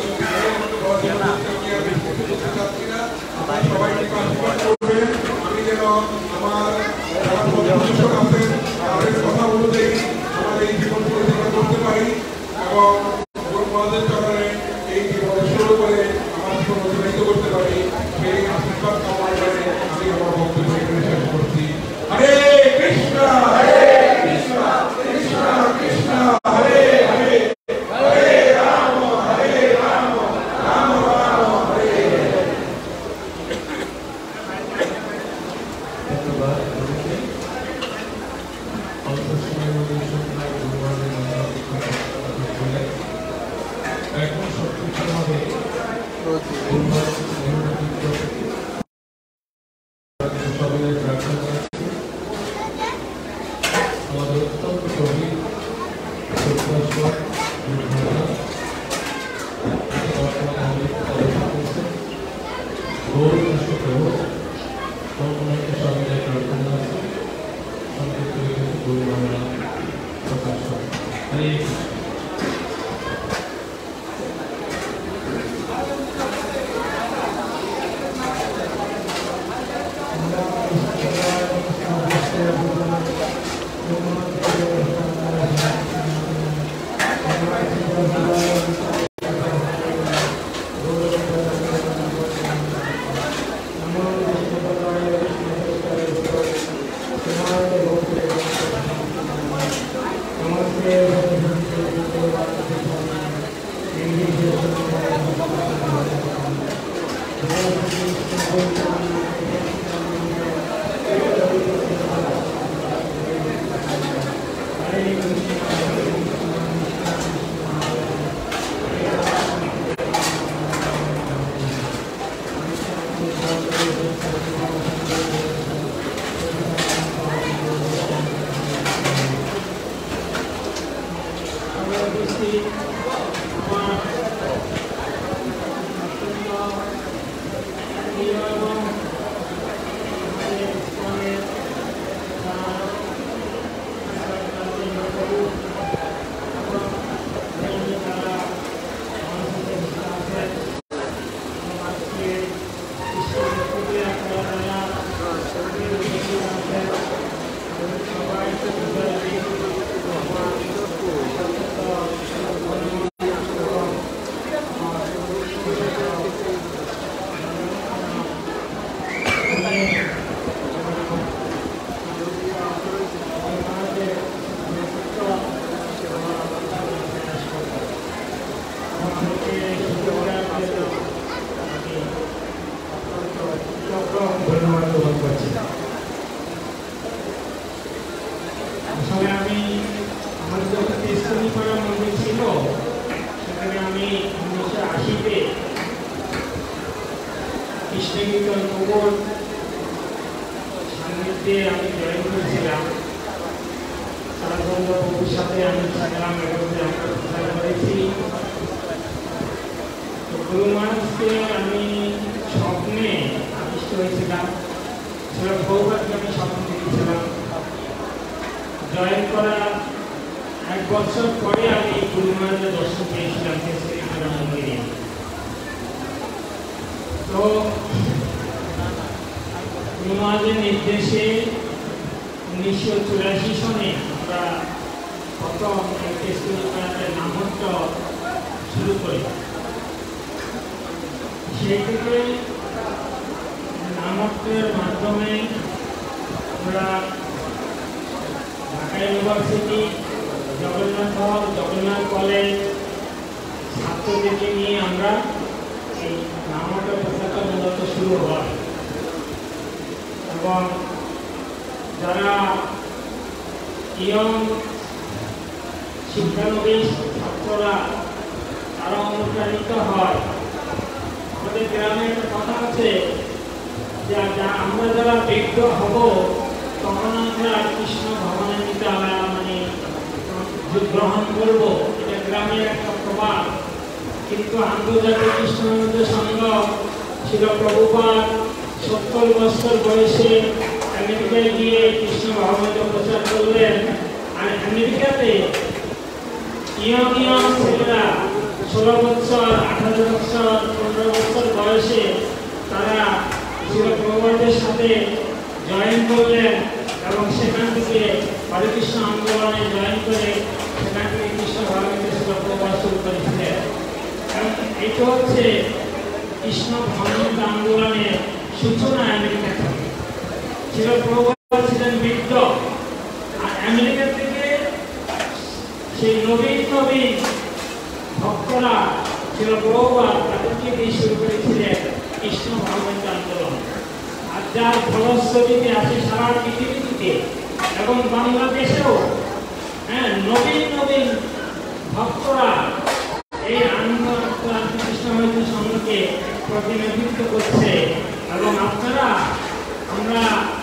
চাচ্ছি না, আপনারা সবাই থেকে আশীর্বাদ করবেন, আমি যেন আমার যারা পথপ্রদর্শক আছেন তাদের কথা অনুযায়ী আমার এই জীবন পরিচালনা করতে পারি এবং গুরু মহারাজের চরণে এই জীবনে শুরু করে আমার জীবন অতিবাহিত করতে পারি, সেই আশীর্বাদ কামনা করে আমি আমার বক্তব্য এখানে শেষ করছি। হরে কৃষ্ণ হরে কৃষ্ণ কৃষ্ণ কৃষ্ণ হরে হরে, হরে রাম হরে রাম রাম রাম হরে হরে। ধন্যবাদ। অল্প সময়ের মধ্যে সন্ধ্যায় গুরু মহারাজের নামে বলে এখন সবকিছু হবে গুরু মহারাজের সকলের প্রার্থনা করেছি। আমাদের অত্যন্ত গভীর শ্রদ্ধাস্পদ গুরু মহারাজ বর্তমান আমাদের অবস্থান করছেন। গৌর কৃষ্ণ প্রভু কর্মনাথ স্বামীদের প্রার্থনা আছে, সংক্ষিপ্ত হয়েছে গুরু মহারাজ প্রকাশ করে। হরে কৃষ্ণ। স্বপ্নে আবিষ্ট হয়েছিলাম, সেটা সৌভাগ্য আমি স্বপ্ন দেখেছিলাম। জয়েন করা এক বছর পরে আমি গুরু মহারাজের দর্শন পেয়েছিলাম মন্দিরে। তো গুরু মহারাজের নির্দেশে উনিশশো চুরাশি সনে আমরা প্রথম নামহট্ট শুরু করি। সেই থেকে নামহট্টের মাধ্যমে আমরা ঢাকা ইউনিভার্সিটি, জগন্নাথ হল, জগন্নাথ কলেজ ছাত্রদেরকে নিয়ে আমরা এই নামহট্ট প্রথাটা মূলত শুরু হয় এবং যারা ইয়ং শিক্ষানবিশ ছাত্ররা তারা অনুপ্রাণিত হয়। আমাদের গ্রামে একটা কথা আছে যে আমরা যারা বিজ্ঞ হব তখন আমরা কৃষ্ণ ভবনান্বিত আমরা মানে গ্রহণ করব, এটা গ্রামের একটা প্রভাব। কিন্তু আন্তর্জাতিক কৃষ্ণানন্দ সংঘ ছিল প্রভুপাদ সত্তর বছর বয়সে আমেরিকায় গিয়ে কৃষ্ণ ভগবত প্রচার করলেন। আর আমেরিকাতে ইয়ং ইয়ং ছেলেরা ষোলো বছর, আঠারো বছর, পনেরো বছর বয়সে তারা শিল প্রভুপাদের সাথে জয়েন করলেন এবং সেখান থেকে হরে কৃষ্ণ আন্দোলনে জয়েন করে সেখান থেকে কৃষ্ণ ভগবতের শিল প্রভুপাদ শুরু করেছিলেন। এটা হচ্ছে কৃষ্ণ ভগবত আন্দোলনের সূচনা আমেরিকা থেকে। শিল প্রভুপাদ ছিলেন বৃদ্ধ, আর আমেরিকা থেকে সেই নবীন নবীন ভক্তরা শিল প্রভুপাদ তাদেরকে দিয়ে শুরু করেছিলেন কৃষ্ণ ভগবত আন্দোলন। আর যার ফলশ্রুতিতে আছে সারা পৃথিবীতে এবং বাংলাদেশেও হ্যাঁ নবীন নবীন ভক্তরা এই আন্দোলন কৃষ্ণ ভগবত সংঘকে প্রতিনিধিত্ব করছে। এবং আপনারা আমরা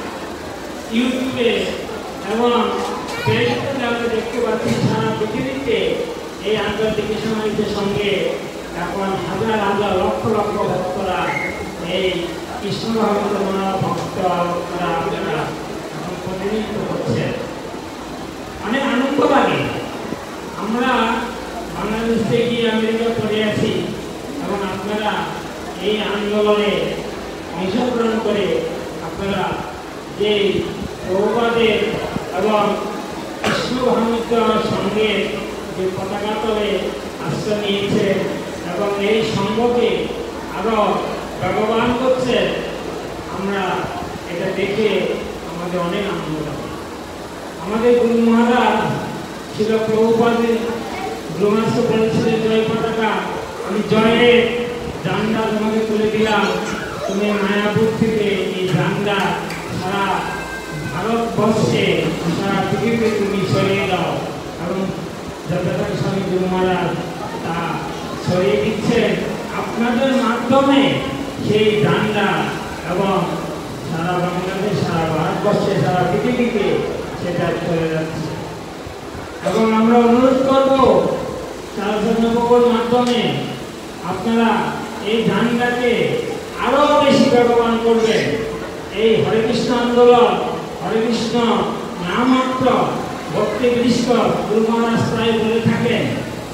ইউটিউবে এবং ফেসবুকে আমরা দেখতে পাচ্ছি সারা পৃথিবীতে এই আন্তর্জাতিক কৃষ্ণ ভগবতের সঙ্গে এখন হাজার হাজার লক্ষ লক্ষ ভক্তরা এই কৃষ্ণ ভগবত ভক্তরা আপনারা এখন প্রতিনিধিত্ব করছে। অনেক আনন্দ লাগে। আমরা বাংলাদেশ থেকে গিয়ে আমেরিকা পড়ে আছি এবং আপনারা এই আন্দোলনে অংশগ্রহণ করে আপনারা যে প্রভুপাদের এবং কৃষ্ণ ভগবত সংঘের যে পতাকা তলে আশ্রয় নিয়েছে এবং এই সংঘকে আরো ব্যবহার করছে, আমরা এটা দেখে আমাদের অনেক আনন্দ লাগে। আমাদের গুরু মহারাজ ছিল প্রভুপাদের ব্রহ্মাস্ত্র বলেছিলেন জয় পতাকা, আমি জয়ের ঝান্ডা তোমাকে তুলে দিলাম, তুমি মায়াপুর থেকে এই ঝান্ডা সারা ভারতবর্ষে সারা পৃথিবীতে তুমি ছড়িয়ে দাও। এবং যথাযথ স্বামী গুরু মহারাজ তা ছড়িয়ে দিচ্ছেন আপনাদের মাধ্যমে সেই ঝান্ডা এবং সারা বাংলাদেশ, সারা ভারতবর্ষে, সারা পৃথিবীতে সেটা চলে যাচ্ছে। এবং আমরা অনুরোধ করব চারজনবাবুর মাধ্যমে আপনারা এই ঝান্ডাকে আরো বেশি ব্যবহার করবেন। এই হরে কৃষ্ণ আন্দোলন, হরে কৃষ্ণ নামমাত্র ভক্তি দৃষ্ট গুরু মহারাজ প্রায় বলে থাকেন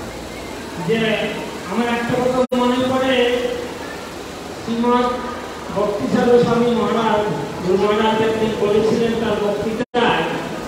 যে আমার একটা কথা মনে পড়ে, শ্রীমৎ ভক্তিসাধু স্বামী মহারাজ গুরু মহারাজ একদিন বলেছিলেন তার বক্তৃতায়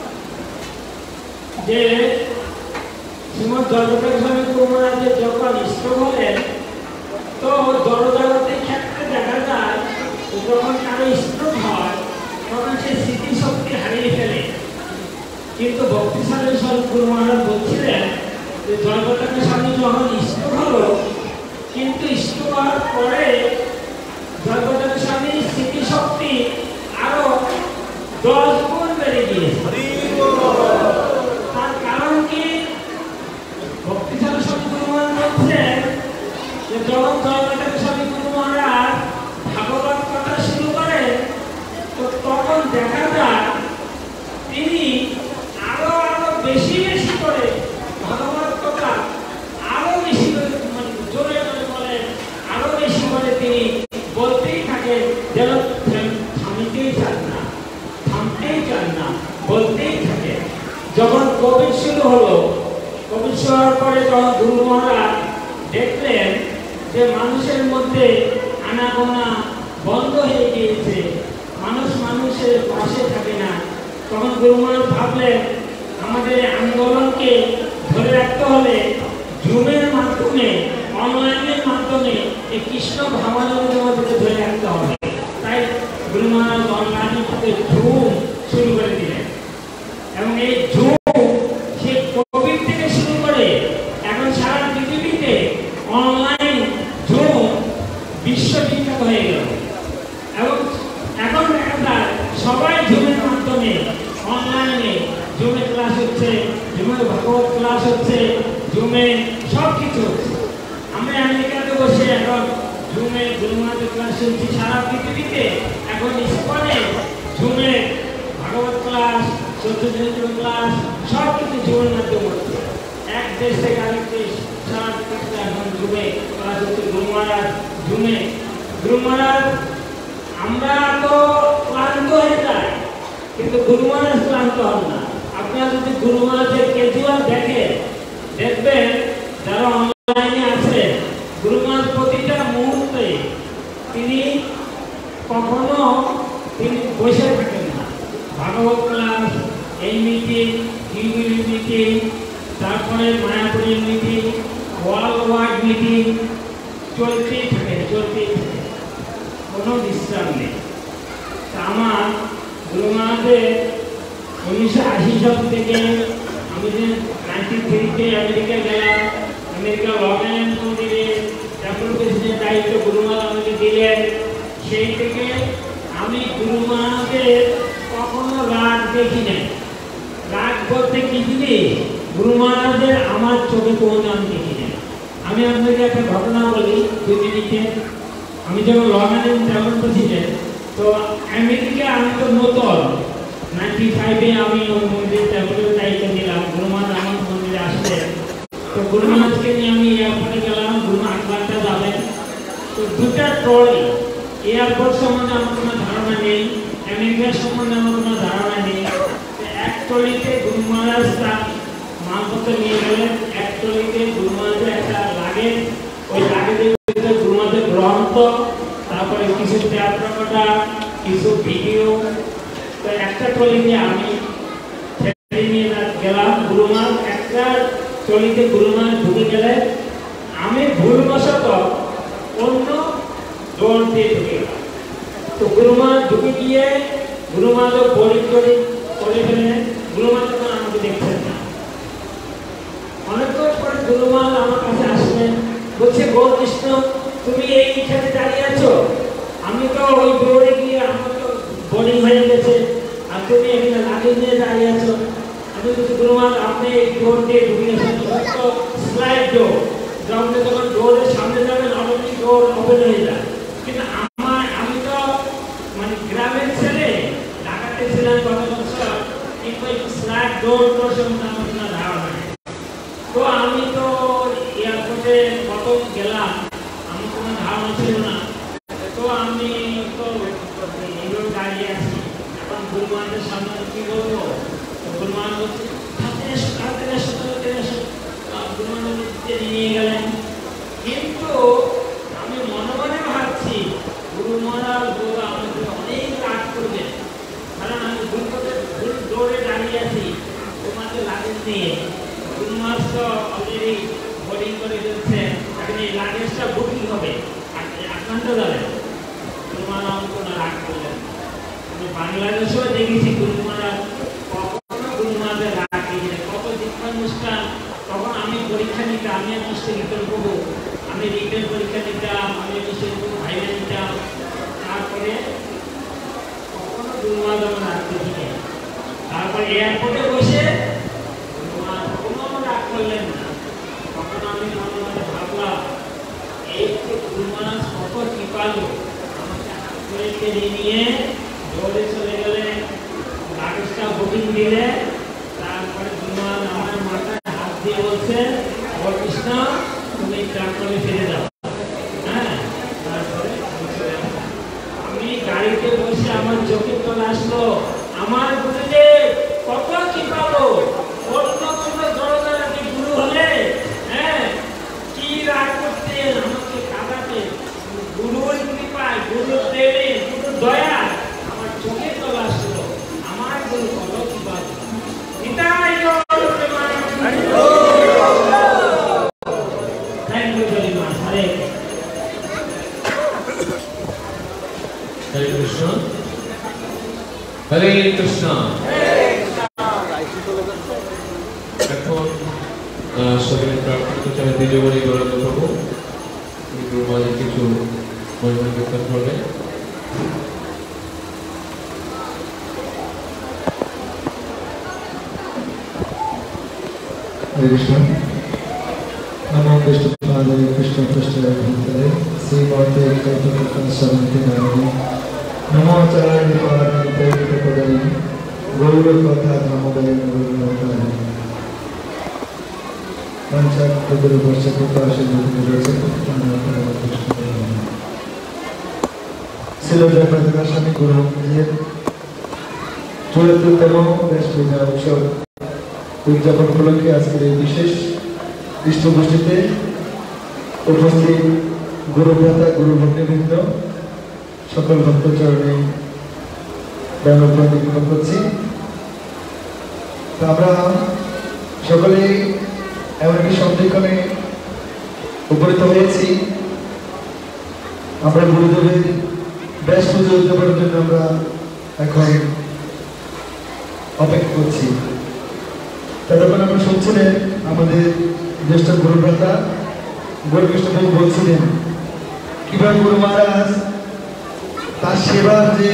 যে শ্রীমৎ জগতের স্বামী গুরু মহারাজের যখন ইষ্ট বলেন তো জড়জগতের ক্ষেত্রে দেখা যায় যখন কারো স্ট্রোক হয় তখন সে স্মৃতিশক্তি হারিয়ে ফেলে। কিন্তু ভক্তিসাধু স্বামী গুরু মহারাজ বলছিলেন যে জগতের স্বামী যখন স্ট্রোক হলো কিন্তু স্ট্রোক হওয়ার পরে জগতের স্বামী স্মৃতিশক্তি আরো দশ গুণ বেড়ে গিয়েছে। তার কারণ কি? ভক্তিসাধু স্বামী গুরু মহারাজ বলছেন যে যখন জগতের স্বামী গুরু মহারাজ ভাগবত কথা শুরু করেন তো তখন দেখা যায় তিনি আরো আরো বেশি বেশি করে ভাগবত কথা আরো বেশি করে মানে জোরে জোরে বলেন, আরো বেশি করে তিনি বলতেই থাকেন, যেন থামতেই চান না, থামতেই চান না, বলতেই থাকে। কোভিড শুরু হলো। কোভিড শুরু হওয়ার পরে তখন গুরু মহারাজ দেখলেন যে মানুষের মধ্যে আনাগোনা বন্ধ হয়ে গিয়েছে, মানুষ মানুষের পাশে থাকে না। তখন গুরু মহারাজ ভাবলেন আমাদের আন্দোলনকে ধরে রাখতে হলে জুমের মাধ্যমে, অনলাইনের মাধ্যমে এই কৃষ্ণ ভাবানন্দের মধ্যে ধরে রাখতে হবে। তাই গুরু মহারাজ অনলাইনের থেকে জুম শুরু করে দিলেন এবং এই জুম সে কোভিড থেকে শুরু করে এখন সারা পৃথিবীতে অনলাইন জুম বিশ্ববিখ্যাত হয়ে গেল এবং এখন দেখা যায় সবাই জুমের মাধ্যমে অনলাইনে জুমে ক্লাস হচ্ছে, জুমে ভাগবত ক্লাস হচ্ছে, জুমে সব কিছু হচ্ছে। আমরা আমেরিকাতে বসে এখন জুমে গুরুমাদের ক্লাস শুনছি। সারা পৃথিবীতে এখন ইস্কনে জুমে ভাগবত ক্লাস, চতুর্থ ক্লাস সব কিছু জুমের মাধ্যমে হচ্ছে। এক দেশ থেকে আরেক দেশ সারা পৃথিবীতে এখন জুমে ক্লাস হচ্ছে। গুরু মহারাজ জুমে, গুরু মহারাজ আমরা তো ক্লান্ত হয়ে যাই কিন্তু গুরু মহারাজ ক্লান্ত হন না। আপনারা যদি গুরু মহারাজের ক্যাজুয়াল দেখেন দেখবেন যারা অনলাইনে আছে, গুরু মহারাজ প্রতিটা মুহূর্তে তিনি কখনো তিনি বসে থাকেন না। ভাগবত ক্লাস, এই মিটিং, টিউবিল মিটিং, তারপরে মায়াপুরের মিটিং, ওয়ার্ল্ড ওয়াইড মিটিং চলতেই থাকে, চলতেই থাকে, কোনো বিশ্রাম নেই। আমার গুরু মহারাজের উনিশশো আশি সাল থেকে আমি যে নাইনটি থ্রিতে আমেরিকা গেলাম, আমেরিকা লস অ্যাঞ্জেলেস মন্দিরে ঠাকুর প্রেসিডেন্ট দায়িত্ব গুরু মহারাজ আমাকে দিলেন। সেই থেকে আমি গুরু মহারাজের কখনো রাগ দেখি নাই। রাগ বলতে কি জিনিস, গুরু মহারাজের আমার চোখে কোনো আমি দেখি নাই। আমি আপনাকে একটা ঘটনা বলি দুই মিনিটে। আমি যখন লস অ্যাঞ্জেলেস ঠাকুর প্রেসিডেন্ট, তো আমেরিকা আমি তো নতুন, নাইনটি ফাইভে আমি ওই মন্দির ঠাকুরের দায়িত্ব নিলাম। গুরু মহারাজ আমার মন্দিরে আসলেন, তো গুরু মহারাজকে নিয়ে আমি এয়ারপোর্টে গেলাম। গুরু আটলান্টা যাবেন, তো দুটা ট্রলি, এয়ারপোর্ট সম্বন্ধে আমার কোনো ধারণা নেই, আমেরিকার সম্বন্ধে আমার কোনো ধারণা নেই। এক ট্রলিতে গুরু মহারাজ তার মালপত্র নিয়ে গেলেন, এক ট্রলিতে গুরু মহারাজের একটা লাগেজ, ওই লাগেজের ভিতরে গুরু মহারাজের গ্রন্থ, তারপরে কিছু টেপরেকর্ডার, কিছু ভিডিও। তো একটা ট্রলিতে আমি নিয়ে গেলাম। গুরু মহারাজ একটা ট্রলিতে গুরু মহারাজ ঢুকে গেলেন, আমি ভুলবশত অন্য দৌড় দিয়ে ঢুকে গেলাম। তো গুরু মহারাজ ঢুকে গিয়ে গুরু মহারাজ বোরিং টোরিং করে ফেলেন। গুরু মহারাজ তখন আমাকে দেখছেন না। অনেকক্ষণ পরে গুরু মহারাজ আমার কাছে আসলেন, বলছে গৌর কৃষ্ণ তুমি এইখানে দাঁড়িয়ে আছো, আমি তো ওই দৌড়ে গিয়ে আমার তো বোরিং হয়ে গেছে, আর তুমি এখানে লাঠি নিয়ে দাঁড়িয়ে আছো। আমি বলছি গুরু মহারাজ আপনি এই ডোর দিয়ে ঢুকে গেছেন, তো স্লাইড ডোর, যখন যখন ডোরের সামনে যাবেন অটোমেটিক ডোর ওপেন হয়ে যায়। কিন্তু আমার আমি তো মানে গ্রামের ছেলে, ঢাকাতে ছিলাম কত বছর, কিন্তু স্লাইড ডোর ডোর সম্বন্ধে আমার কোনো ধারণা নেই। তো আমি তো এয়ারপোর্টে কত গেলাম, আমার কোনো ধারণা ছিল না। তো আমি তো এইভাবে দাঁড়িয়ে আছি, এখন গুরু মহারাজের সামনে কি বলবো? গুরু মহারাজ বলছে তাড়াতাড়ি এসো, তাড়াতাড়ি এসো, তাড়াতাড়ি এসো। গুরু মহারাজ নিয়ে গেলেন, কিন্তু আমি মনে মনে ভাবছি গুরু মহারাজ বলবো আমাকে অনেক রাগ করবেন, কারণ আমি ভুল করে ভুল দৌড়ে দাঁড়িয়ে আছি তোমাকে লাগেজ নিয়ে। গুরু মহারাজ তো অলরেডি বোর্ডিং করে ফেলছে, এখন এই লাগেজটা বুকিং হবে, আটলান্টা যাবেন। গুরু মহারাজ কোনো রাগ করলেন। আমি বাংলাদেশেও দেখেছি গুরু মহারাজ কখনো গুরু মহারাজের রাগ দেখি, কত দীক্ষা অনুষ্ঠান, তখন আমি পরীক্ষা নিতাম, আমি মিস্টার রিটার্ন করবো, আমি রিটার্ন পরীক্ষা নিতাম, আমি মিস্টার ভাইবা নিতাম। তারপরে কখনো গুরু মহারাজ আমার রাগ দেখি নাই। তারপরে এয়ারপোর্টে বসে গুরু মহারাজ কোনো রাগ করলেন না। তখন আমি মনে মনে ভাবলাম এই গুরু মহারাজ কত কৃপালু, আমাকে হাত করে টেনে নিয়ে দৌড়ে চলে গেলেন, লাগেজটা বুকিং দিলে। তারপরে গুরু মহারাজ আমার মাথায় হাত দিয়ে বলছে গৌর কৃষ্ণ তুমি ট্রাক্টরে ফিরে যাও। হ্যাঁ, তারপরে আমি গাড়িতে বসে আমার চোখে চলে আসলো আমার গুরুদেব কত কৃপালু, অন্য মারতেন, আমাকে কাঁদাতেন, গুরুর কৃপায়, গুরুর প্রেমে, গুরুর দয়ায় আমার চোখের তলা ছিল। আমার গুরু কত কৃপা। নিতাই গৌর প্রেমানন্দ। Thank you very much. Hare Hare Krishna. Hare Krishna. এখন সকলে প্রার্থনা করতে হবে দিদিমণি গৌরাঙ্গ প্রভু গুরুমাদের কিছু মহিমা কীর্তন করবে। हरे कृष्ण। नमो विष्णु पादाय कृष्ण पृष्ठाय भूतले श्रीमते कैतवकल्पं शरण्ये नारायणे नमो आचार्य पादाय दैवपदाय गौर कथा धामोदय गुरुनाथाय पंचाक गुरु वर्ष कृपा श्री श्रील जयप्रकाश स्वामी गुरु चौहत्तरतम देश पूजा उत्सव উদযাপন উপলক্ষে আজকের এই বিশেষ পৃষ্ঠপোষিতে উপস্থিত গুরুভ্রাতা গুরু ভক্তিবৃন্দ সকল ভক্তচরণে দণ্ডপ্রণাম নিবেদন করছি। তো আমরা সকলে এমন একটি সন্ধিক্ষণে উপনীত হয়েছি। আমরা গুরুদেবের ব্যাস পুজো উদযাপনের জন্য আমরা এখন অপেক্ষা করছি। তখন আমরা শুনছিলেন আমাদের জ্যেষ্ঠ গুরুভ্রাতা গৌরকৃষ্ণবাবু বলছিলেন কিভাবে গুরু মহারাজ তার সেবার যে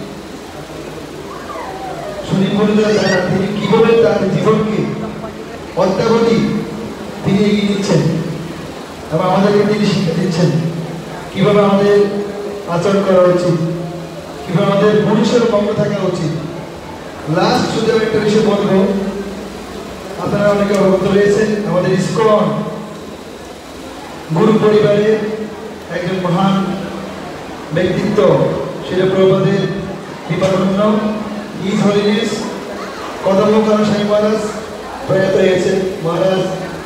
সুনিপুণতা দ্বারা তিনি কিভাবে তার জীবনকে অদ্যাবধি তিনি এগিয়ে নিচ্ছেন এবং আমাদেরকে তিনি শিক্ষা দিচ্ছেন কিভাবে আমাদের আচরণ করা উচিত, কিভাবে আমাদের মনুষ্যের ভঙ্গ থাকা উচিত। লাস্ট শুধু একটা বিষয় বলবো, আপনারা অনেকে অবগত রয়েছেন আমাদের ইসকন গুরু পরিবারের একজন মহান ব্যক্তিত্ব শিল প্রভুপাদের কৃপাধন্য ইজ হলিনেস কদম্বকানন্দ স্বামী মহারাজ প্রয়াত হয়েছে। মহারাজ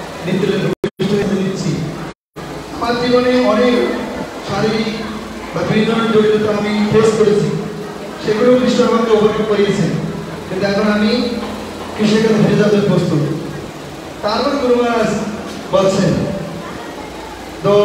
নিচ্ছি আমার জীবনে অনেক শারীরিক বা বিভিন্ন ধরনের জড়িততা আমি ফেস করেছি, সেগুলো কৃষ্ণ আমাকে ওভারকাম করিয়েছেন, কিন্তু এখন আমি কৃষিকে ধরে যাতে প্রস্তুত। তারপর গুরু মহারাজ বলছেন তো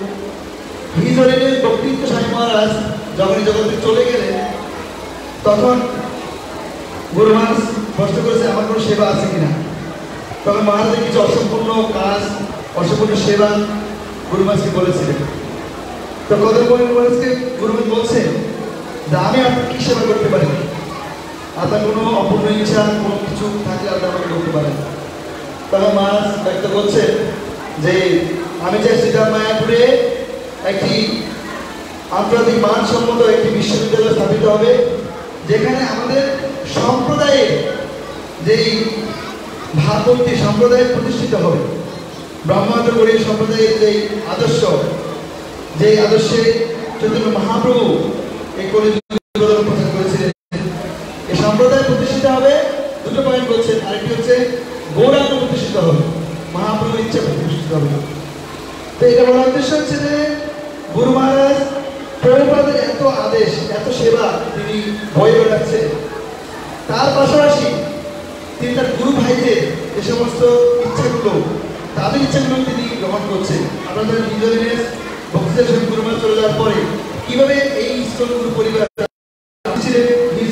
হিজরের বক্তিত্ব স্বামী মহারাজ যখন জগতে চলে গেলেন তখন গুরু মহারাজ প্রশ্ন করেছে আমার কোনো সেবা আছে কিনা। তখন মহারাজের কিছু অসম্পূর্ণ কাজ অসম্পূর্ণ সেবা গুরু মহারাজকে বলেছিলেন। তো কত মহারাজকে গুরু মহারাজ বলছেন যে আমি আপনার কি সেবা করতে পারি, আপনার কোনো অপূর্ণ ইচ্ছা কোনো কিছু থাকলে আপনি আমাকে বলতে পারেন। তখন মহারাজ ব্যক্ত করছেন যে আমি চাই শ্রীরাম মায়াপুরে একটি আন্তর্জাতিক মানসম্মত একটি বিশ্ববিদ্যালয় স্থাপিত হবে, যেখানে আমাদের সম্প্রদায়ের যেই ভাবমূর্তি সম্প্রদায় প্রতিষ্ঠিত হবে। ব্রহ্মান্তরী সম্প্রদায়ের যেই আদর্শ, যেই আদর্শে চৈতন্য মহাপ্রভু এই কলিযুগে প্রচার করেছিলেন, এই সম্প্রদায় প্রতিষ্ঠিত হবে। দুটো পয়েন্ট বলছেন, আরেকটি হচ্ছে গৌরাঙ্গ প্রতিষ্ঠিত হবে, মহাপ্রভু ইচ্ছা প্রতিষ্ঠিত হবে। তো এটা বলার উদ্দেশ্য হচ্ছে যে গুরু মহারাজ প্রভুপাদের এত আদেশ এত সেবা তিনি বয়ে বেড়াচ্ছেন, তার পাশাপাশি তিনি তার গুরু ভাইদের যে সমস্ত ইচ্ছাগুলো তাদের ইচ্ছাগুলো তিনি গ্রহণ করছেন। আপনাদের নিজের ভক্তিদের সঙ্গে গুরু মহারাজ চলে যাওয়ার পরে কিভাবে এই ইস্কন গুরু পরিবার ছিলেন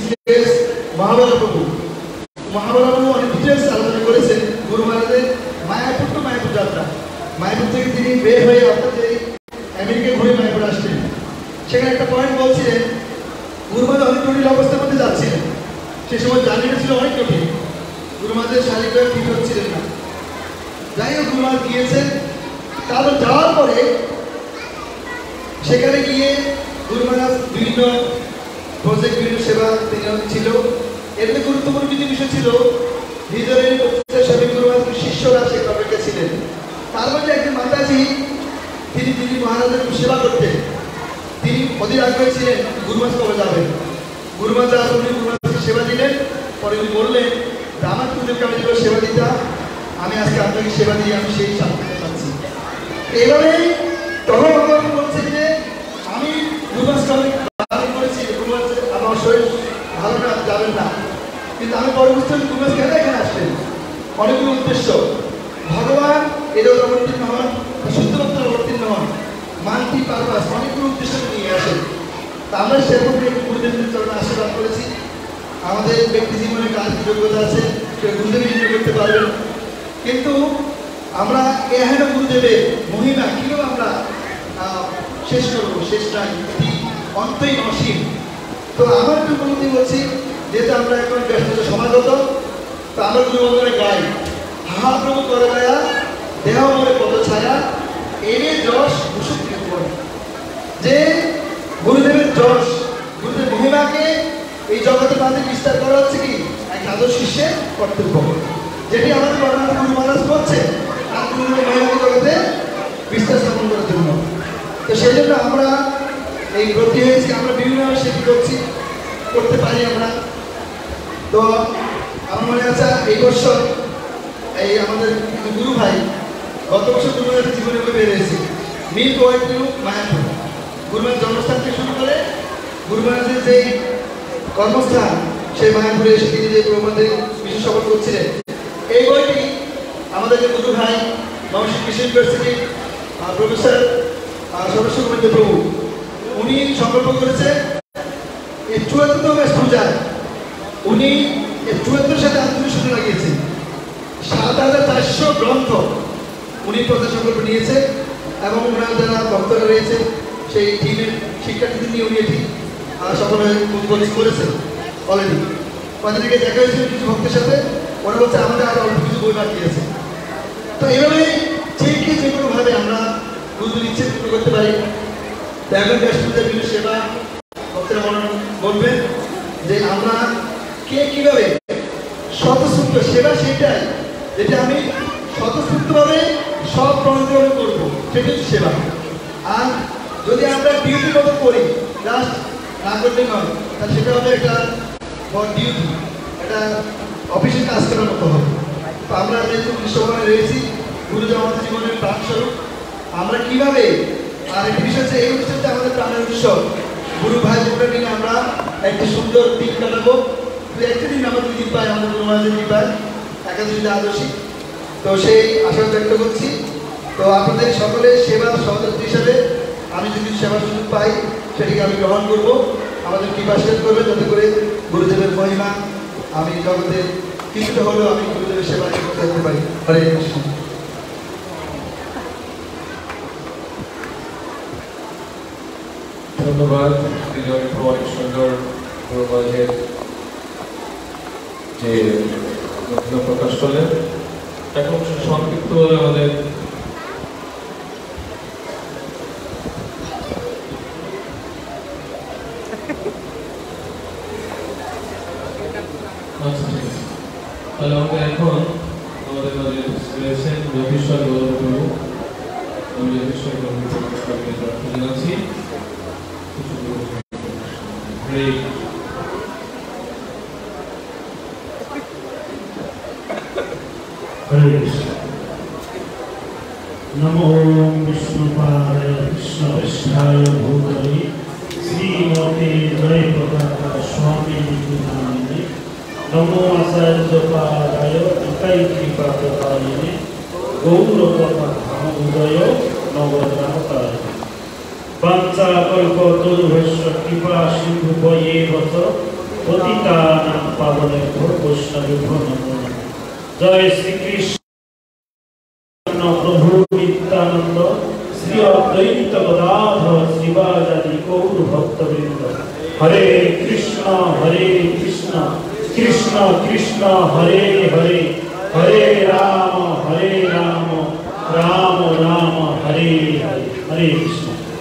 মহাবলা প্রভু। মহাবলা প্রভু অনেক ডিটেলস আলোচনা করেছেন গুরু মহারাজের মায়াপুর টু মায়াপুর যাত্রা। মায়াপুর থেকে তিনি বের হয়ে অর্থাৎ আমেরিকা ঘুরে মায়াপুর আসছেন। সেখানে একটা পয়েন্ট বলছিলেন গুরু মহারাজ অনেক জটিল অবস্থার মধ্যে যাচ্ছিলেন, সে সময় জার্নিটা ছিল অনেক কঠিন, গুরু মহারাজের শারীরিকভাবে ঠিক হচ্ছিলেন না। যাই হোক গুরু মহারাজ গিয়েছেন, তারপর যাওয়ার পরে সেখানে গিয়ে গুরু মহারাজ বিভিন্ন প্রজেক্ট বিভিন্ন সেবা তিনি ছিল। এর মধ্যে গুরুত্বপূর্ণ কিছু বিষয় ছিল হৃদয়ের স্বামী গুরু মহারাজের শিষ্যরা সে অপেক্ষা ছিলেন। তার মধ্যে একজন মাতাজি তিনি তিনি মহারাজের সেবা করতেন, তিনি অধীর আগ্রহী ছিলেন গুরু মহারাজ কবে যাবেন। গুরু মহারাজ আসলে গুরু মহারাজকে সেবা দিলেন, পরে উনি বললেন যে আমার গুরুদেবকে আমি যেভাবে সেবা দিতাম আমি আজকে আপনাকে সেবা দিয়ে আমি সেই সার্থকতা পাচ্ছি। এইভাবেই তখন আমাকে বলছে যে আমি দু মাস কালে বারণ করেছি আমার শরীর ভালো না, যাবেন না, কিন্তু আমি পরবর্তী দু মাস কেন এখানে আসলেন? অনেকগুলো উদ্দেশ্য। ভগবান এদের অবতীর্ণ হন, শুদ্ধমাত্র অবতীর্ণ হন, মানটি পারপাস অনেকগুলো উদ্দেশ্য নিয়ে আসেন। তা আমরা সেরকম গুরুদেবের চরণে আশীর্বাদ করেছি। আমাদের ব্যক্তি জীবনে কাজ যোগ্যতা আছে, সে গুরুদেব নির্ণয় করতে পারবেন, কিন্তু আমরা এহেন গুরুদেবের মহিমা কীভাবে আমরা শেষ করবো? শেষ নাই, এটি অন্তই অসীম। তো আমার একটু অনুমতি বলছি, যেহেতু আমরা এখন ব্যস্ত সমাজত, তো আমরা গুরুবন্ধনে গাই, হাহা প্রভু করে গায়া দেহ মরে পদ ছায়া এনে যশ ভূষণ কীর্তন। যে গুরুদেবের যশ, গুরুদেব মহিমাকে এই জগতের মাঝে বিস্তার করা হচ্ছে কি এক আদর্শ শিষ্যের কর্তব্য, যেটি আমাদের বর্ণনা গুরু মহারাজ করছে আর গুরুদেবের মহিমাকে জগতে বিস্তার স্থাপন করার জন্য। তো সেই জন্য আমরা এই ব্রতী হয়েছি, আমরা বিভিন্নভাবে সেটি করছি, করতে পারি আমরা। তো আমার মনে আছে এই বছর এই আমাদের গুরু ভাই গত বছর গুরু ভাইয়ের জীবনে বের হয়েছে মিল্ক ওয়াইট মায়াপুর। গুরু ভাইয়ের জন্মস্থান থেকে শুরু করে গুরু মহারাজের যেই কর্মস্থান সেই মায়াপুরে এসে তিনি যে প্রবন্ধে বিশেষ সফল করছিলেন, এই বইটি আমাদের যে গুরু ভাই মহাশিব কৃষি ইউনিভার্সিটির প্রফেসর সদস্য গোবিন্দ প্রভু উনি সংকল্প করেছে এই চুয়াত্তর ব্যাস পূজায় উনি চুয়াত্তর সাথে আন্তরিক সূত্র লাগিয়েছেন। সাত হাজার চারশো গ্রন্থ উনি প্রচার সংকল্প নিয়েছে এবং ওনার যারা ভক্তরা রয়েছে সেই টিমের শিক্ষার্থীদের নিয়ে উনি এটি সফল হয়ে করেছেন অলরেডি। কদিন থেকে দেখা হয়েছিল কিছু ভক্তের সাথে, ওরা বলছে আমাদের আরো অল্প কিছু বই বাকি আছে। তো এইভাবে যে কে যে কোনোভাবে আমরা গুরুদের ইচ্ছে পূর্ণ করতে পারি। এখন ব্যস্ততার বিভিন্ন সেবা ভক্তেরা মনে বলবেন যে আমরা কে কিভাবে স্বতঃস্ফূর্ত সেবা, সেটাই যেটা আমি স্বতঃস্ফূর্তভাবে সব প্রণোদন করবো, সেটা হচ্ছে সেবা। আর যদি আমরা ডিউটি মতো করি জাস্ট না করলে নয়, তাহলে সেটা হবে একটা ফর ডিউটি, একটা অফিসের কাজ করার মতো হবে। তো আমরা যেহেতু বিশ্বভবনে রয়েছি, গুরুদেব আমাদের জীবনের প্রাণস্বরূপ, আমরা কীভাবে, আর একটি বিষয় হচ্ছে এই অনুষ্ঠানটা আমাদের প্রাণের উৎসব, গুরু ভাই বোনের নিয়ে আমরা একটি সুন্দর দিন কাটাবো। দু একটা দিন আমরা দুই দিন পাই আমাদের গুরু মহারাজের দিন পাই একাদশীতে আদর্শিক। তো সেই আশা ব্যক্ত করছি। তো আপনাদের সকলের সেবা সহযোগী হিসাবে আমি যদি সেবার সুযোগ পাই সেটিকে আমি গ্রহণ করবো। আমাদের কৃপাশীর্বাদ করবে যাতে করে গুরুদেবের মহিমা আমি জগতে কিছুটা হলেও আমি গুরুদেবের সেবা করতে থাকতে পারি। হরে কৃষ্ণ। ধন্যবাদ। অনেক সুন্দর গুরুবাজের যে বক্তব্য প্রকাশ করলেন। এখন সংক্ষিপ্ত আমাদের তাহলে আমাদের এখন আমাদের মাঝে রয়েছেন জ্যোতিষর গৌরবপ্রভু। আমি জ্যোতিষর গৌরবপ্রভুকে প্রার্থনা জানাচ্ছি। नमो विष्णुपादाय कृष्णपृष्ठाय भूतले श्रीमते जय प्रकाश स्वामी नामिने नमो आचार्यपादाय इकाई कृपाप्रदायिने गौरवधामोदय नवग्रहकाय वाञ्छाकल्पतरुभ्यश्च कृपा सिन्धुभ्येव च पतितानां पावनेभ्यो वैष्णवेभ्यो नमो नमः। जय श्री कृष्ण प्रभु नित्यानंद श्री अद्वैत गदाधर श्रीवासादि गौर भक्तवृंद। हरे कृष्ण हरे कृष्ण कृष्ण कृष्ण हरे हरे हरे राम हरे राम राम राम हरे हरे। हरे कृष्ण।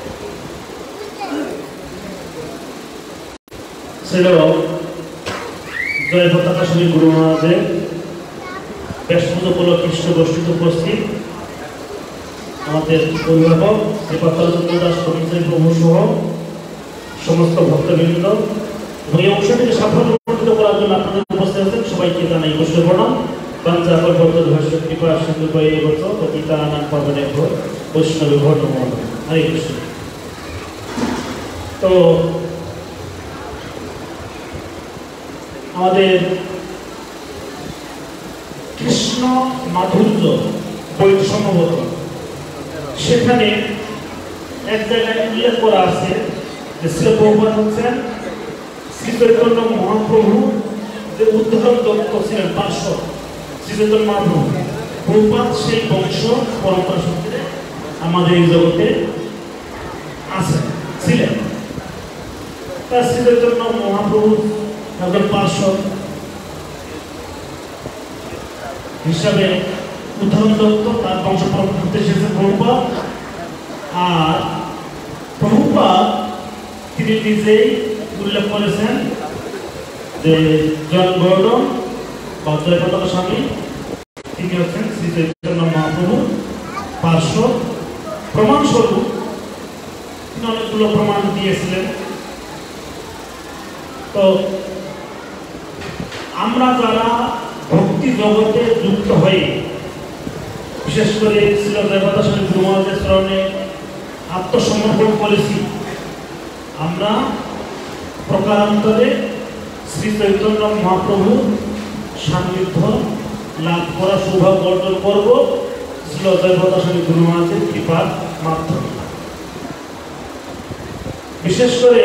ছিল জয় পতাকা শ্রী গুরু মহারাজের ব্যস্ত উপলক্ষে গোষ্ঠীতে উপস্থিত আমাদের অভিভাবক শ্রীপাত্র দাস কবিতা প্রভু সহ সমস্ত ভক্তবৃন্দ এবং এই অনুষ্ঠানটিকে সাফল্যমণ্ডিত করার জন্য আপনাদের উপস্থিত আছেন সবাইকে জানাই বসে প্রণাম। বাঞ্ছা কল্পতরু কৃপা সিন্ধু বৈষ্ণবেভ্যো পতিতানাং পাবনেভ্যো বৈষ্ণবেভ্যো নমো নমঃ। হরে কৃষ্ণ। তো আমাদের কৃষ্ণ মাধুর্য বইটি সম্ভবত সেখানে এক জায়গায় উল্লেখ করা আছে যে শ্রী প্রভুপাদ হচ্ছেন শ্রী চৈতন্য মহাপ্রভু যে উদ্ধরণ দত্ত ছিলেন পার্শ্ব শ্রী চৈতন্য মহাপ্রভু প্রভুপাদ সেই বংশ পরম্পরা সূত্রে আমাদের এই জগতে আছেন ছিলেন। তার শ্রী চৈতন্য মহাপ্রভু একজন পার্শ্ব হিসাবে উদ্ধরণ দত্ত তার বংশ পরম্পরা সূত্রে এসেছেন প্রভুপাদ। আর প্রভুপাদ তিনি নিজেই উল্লেখ করেছেন যে জন গৌরম বা জয়পতাকা স্বামী তিনি হচ্ছেন শ্রী চৈতন্য মহাপ্রভুর পার্শ্ব। প্রমাণস্বরূপ তিনি অনেকগুলো প্রমাণ দিয়েছিলেন। তো আমরা যারা ভক্তি জগতে যুক্ত হয়ে বিশেষ করে শ্রী জয়পতাকা স্বামী গুরু মহারাজের চরণে আত্মসমর্পণ করেছি, আমরা প্রকারান্তরে শ্রী চৈতন্য মহাপ্রভু সান্নিধ্য লাভ করার সৌভাগ্য অর্জন করব শ্রী জয়পতাকা স্বামী গুরু মহারাজের কৃপার মাধ্যমে। বিশেষ করে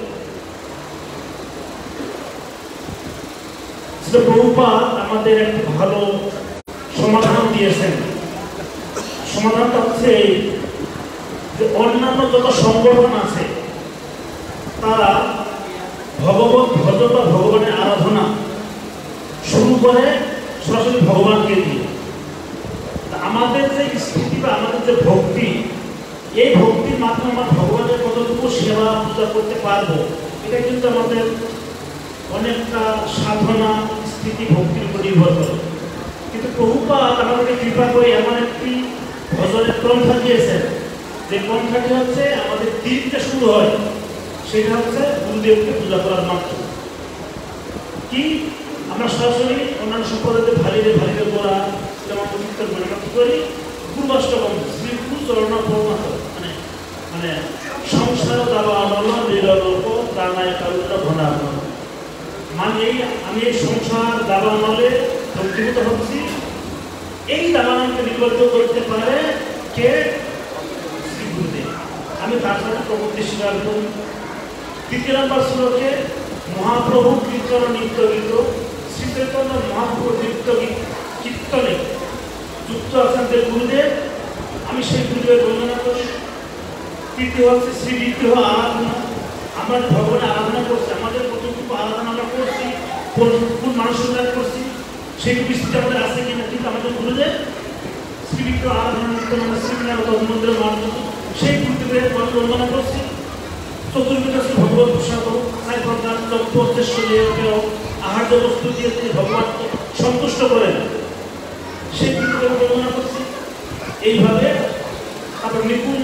শ্রী প্রভুপাদ আমাদের একটি ভালো সমাধান দিয়েছেন। সমাধানটা হচ্ছে যে অন্যান্য যত সংগঠন আছে তারা ভগবত ভজন বা ভগবানের আরাধনা শুরু করে সরাসরি ভগবানকে দিয়ে। আমাদের যে স্থিতি বা আমাদের যে ভক্তি, এই ভক্তির মাধ্যমে আমরা ভগবানের কতটুকু সেবা পূজা করতে পারবো, এটা কিন্তু আমাদের অনেকটা সাধনা স্থিতি ভক্তির উপর নির্ভর করে। কিন্তু প্রভুপাদ আমাদেরকে কৃপা করে এমন একটি ভজনের পন্থা দিয়েছেন যে পন্থাটি হচ্ছে আমাদের দিনটা শুরু হয় সেটা হচ্ছে গুরুদেবকে পূজা করার মাধ্যমে। কি আমরা সরাসরি অন্যান্য সম্প্রদায়ের ভারীরে ভারীরে গোড়া যেমন পবিত্র মানে কি করি গুরুবাষ্টকম শ্রী গুরু চরণ পরমাত্ম মানে মানে সংসার দাবা আনল নিরলোক প্রাণায় কারুটা ঘনা মানে এই আমি এই সংসার দাবা আনলে ভক্তিভূত হচ্ছি। এই দাবানকে নিবদ্ধ করতে পারে কে? শ্রী গুরুদেব। আমি তার সাথে প্রবৃত্তি স্বীকার করি। দ্বিতীয় নম্বর শ্লোকে মহাপ্রভু কীর্তন নিত্য গীত শ্রী চৈতন্য মহাপ্রভু নিত্য কীর্তনে যুক্ত আছেন যে গুরুদেব, আমি সেই গুরুদেবের বর্ণনা করি। তৃতীয় হচ্ছে শ্রী বিগ্রহ আরাধনা। আমরা যে ভগবানের আরাধনা করছি, আমাদের কতটুকু আরাধনা আমরা করছি, কোন মানুষের করছি, সেইটুকু স্থিতি আমাদের আছে কিনা। কিন্তু আমাদের গুরুদেব শ্রী বিগ্রহ আরাধনা নিত্য মানে শ্রীনারায়ণ মন্দিরের মাধ্যমে সেই গুরুদেবের বর্ণনা করছি। চতুর্বিধ ভগবত প্রসাদ সাই ভগবান চতুর্থেশ্বরীয় আহার্য বস্তু দিয়ে তিনি ভগবানকে সন্তুষ্ট করেন, সেই গুরুদেবের বর্ণনা করছি। এইভাবে তারপর নিকুঞ্জ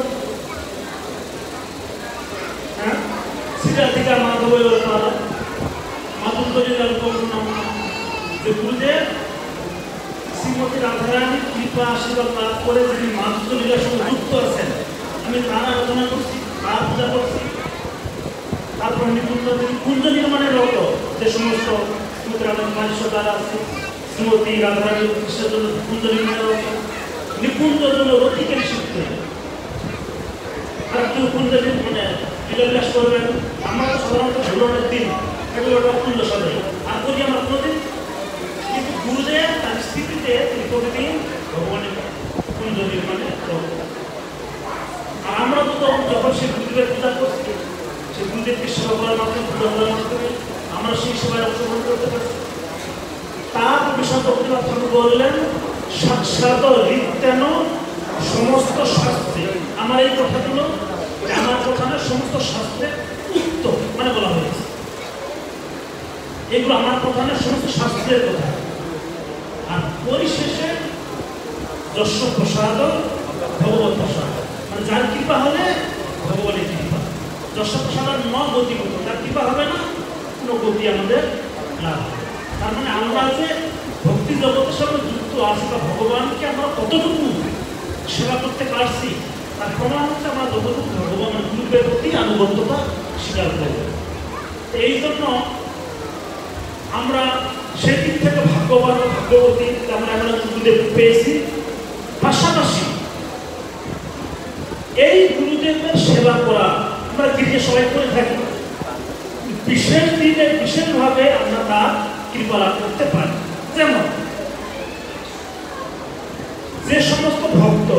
হ্যাঁ শ্রীরাধিকা মাধব মাধুর্য যে গুরুদেব শ্রীমতী রাধারানী কৃপা আশীর্বাদ লাভ করে যিনি মাধুর্য লীলার সঙ্গে যুক্ত আছেন, আমি তার আলোচনা করছি, তার পূজা করছি। তারপর নিকুঞ্জ কুঞ্জ নির্মাণের রত যে সমস্ত শ্রীমতী রাধারানী দ্বারা আছে, শ্রীমতী রাধারানী কৃষ্ণের জন্য কুঞ্জ নির্মাণের রত, নিকুঞ্জের জন্য রতিকের শিখত আর কেউ কুঞ্জ মানে লীলাবিলাস করবেন। আমরা তো সাধারণত ভুলনের দিন এগুলো কুঞ্জ সাজাই আর করি আমরা কোনোদিন, কিন্তু গুরুদেব তার স্থিতিতে তিনি প্রতিদিন ভগবানের কুঞ্জ নির্মাণে রত। আর আমরা তো যখন সেই গুরুদেবের পূজা করছি, সেই গুরুদেবকে সেবা করার মাধ্যমে পূজা করার মাধ্যমে আমরা সেই সেবায় অংশগ্রহণ করতে পারছি। তার বিষয় ভক্তিনাথ ঠাকুর বললেন সাক্ষাৎ ঋতেন সমস্ত শাস্ত্রে। আমার এই কথাগুলো আমার কথা না, সমস্ত শাস্ত্রে উত্তম মানে বলা হয়েছে। এগুলো আমার কথা না, সমস্ত শাস্ত্রের কথা। আর পরিশেষে যশ প্রসাদ ভগবত প্রসাদ, মানে যার কৃপা হলে ভগবানের কৃপা। যশ প্রসাদ ন গতি করতো, তার কৃপা হবে না, কোনো গতি আমাদের লাভ হবে। তার মানে আমরা যে ভক্তি জগতের সঙ্গে যুক্ত আছি বা ভগবানকে আমরা কতটুকু সেবা করতে পারছি, তার প্রমাণ হচ্ছে আমরা যতটুকু ভগবান গুরুদেবের প্রতি আনুগত্যতা স্বীকার করব। এই জন্য আমরা সেদিক থেকে ভাগ্যবান ভাগ্যবতী আমরা এখন গুরুদেব পেয়েছি। পাশাপাশি এই গুরুদেবের সেবা করা আমরা গির্জে সবাই করে থাকি, বিশেষ দিনে বিশেষভাবে আমরা তার কৃপা লাভ করতে পারি। যেমন যে সমস্ত ভক্ত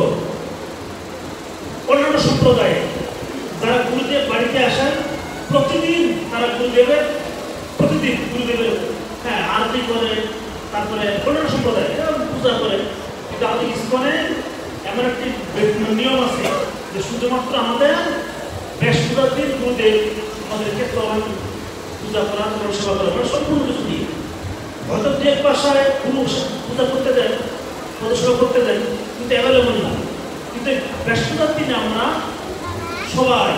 অন্যান্য সম্প্রদায়ে যারা গুরুদেব বাড়িতে আসেন, প্রতিদিন তারা গুরুদেবের প্রতিদিন গুরুদেবের হ্যাঁ আরতি করে, তারপরে অন্যান্য সম্প্রদায় পূজা করে। কিন্তু আমাদের ইসকনে এমন একটি নিয়ম আছে যে শুধুমাত্র আমাদের বৃহস্পতিবার দিন গুরুদেব আমাদেরকে পূজা করা, সেবা করা, মানে সম্পূর্ণ কিছু দিয়ে হয়তো দু এক বাসায় গুরু পূজা করতে দেন, পদসেবা করতে দেন, কিন্তু অ্যাভেলেবল না। কিন্তু বৃহস্পতিবার দিনে আমরা সবাই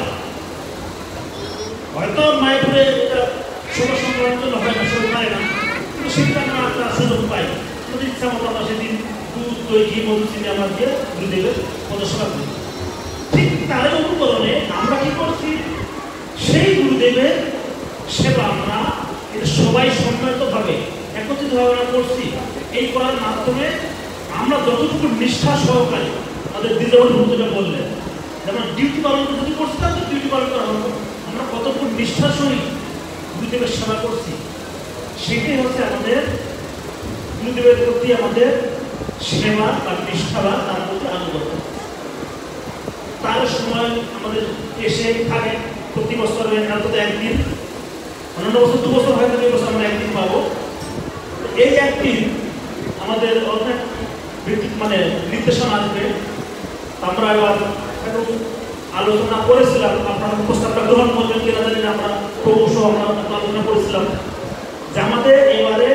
হয়তো মায়াপুরে এটা সবার সংক্রান্ত জন্য হয় না, সবাই পায় না, কিন্তু সেদিন আমরা একটা সুযোগ পাই। যদি ইচ্ছা মতো আমরা সেদিন দুধ দই ঘি মধু চিনি আমরা দিয়ে গুরুদেবের পদসেবা করি। ঠিক তার অনুকরণে আমরা কি করছি, সেই গুরুদেবের সেবা আমরা এটা সবাই সম্মিলিতভাবে একত্রিতভাবে আমরা করছি। এই করার মাধ্যমে আমরা যতটুকু নিষ্ঠা সহকারে আমাদের দ্বিতীয় ভূমিকা বললেন, যেমন ডিউটি পালন যদি করছিলাম তো ডিউটি পালন করা হতো, আমরা কতটুকু নিষ্ঠার সহিত গুরুদেবের সেবা করছি, সেটাই হচ্ছে আমাদের গুরুদেবের প্রতি আমাদের সেবা বা নিষ্ঠা বা তার প্রতি আনুগত্য। তার সময় আমাদের এসে থাকে প্রতি বছর অন্তত একদিন, অন্যান্য বছর দু বছর হয়তো এই বছর আমরা একদিন পাবো। এই একদিন আমাদের অনেক মানে নির্দেশনা আসবে, আমরা এবার একটু আলোচনা করেছিলাম, আপনারা প্রস্তাবটা গ্রহণ করবেন কিনা জানি না, আমরা ক্রমশ আমরা আলোচনা করেছিলাম যে আমাদের এবারে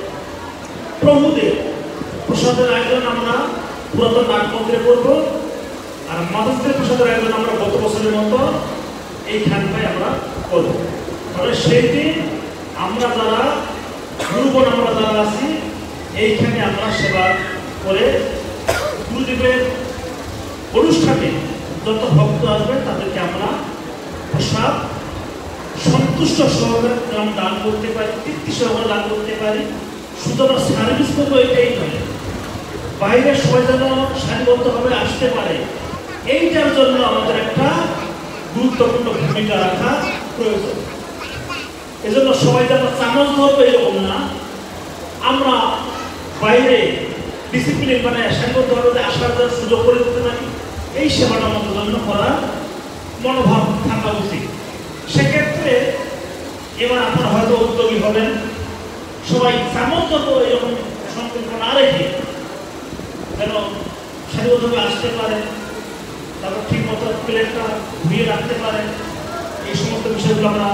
প্রভুদের প্রসাদের আয়োজন আমরা পুরাতন নাট মন্দিরে করবো, আর মাধবদের প্রসাদের আয়োজন আমরা গত বছরের মতো এই খানটায় আমরা করবো। তাহলে সেই দিন আমরা যারা গুরুগণ আমরা যারা আছি এইখানে আমরা সেবা করে গুরুদেবের অনুষ্ঠানে যত ভক্ত আসবে তাদেরকে আমরা প্রসাদ সন্তুষ্ট সহকারে যেমন দান করতে পারি, তৃপ্তি সহকারে দান করতে পারি। শুধু আমরা সার্ভিস করবো এটাই নয়, বাইরে সবাই যেন সারিবদ্ধভাবে আসতে পারে, এইটার জন্য আমাদের একটা গুরুত্বপূর্ণ ভূমিকা রাখা প্রয়োজন। এজন্য সবাই যেন চামচ ধরবে এরকম না, আমরা বাইরে ডিসিপ্লিন মানে সারিবদ্ধভাবে আসার জন্য সুযোগ করে দিতে পারি, এই সেবাটা আমাদের জন্য করার মনোভাব থাকা উচিত। সেক্ষেত্রে এবার আপনারা হয়তো উদ্যোগী হবেন, সবাই চামচ ধরবো এরকম সংকল্প না রেখে যেন সারিবদ্ধভাবে আসতে পারে, তারপর ঠিক মতো প্লেটটা ধুয়ে রাখতে পারে, এই সমস্ত বিষয়গুলো আমরা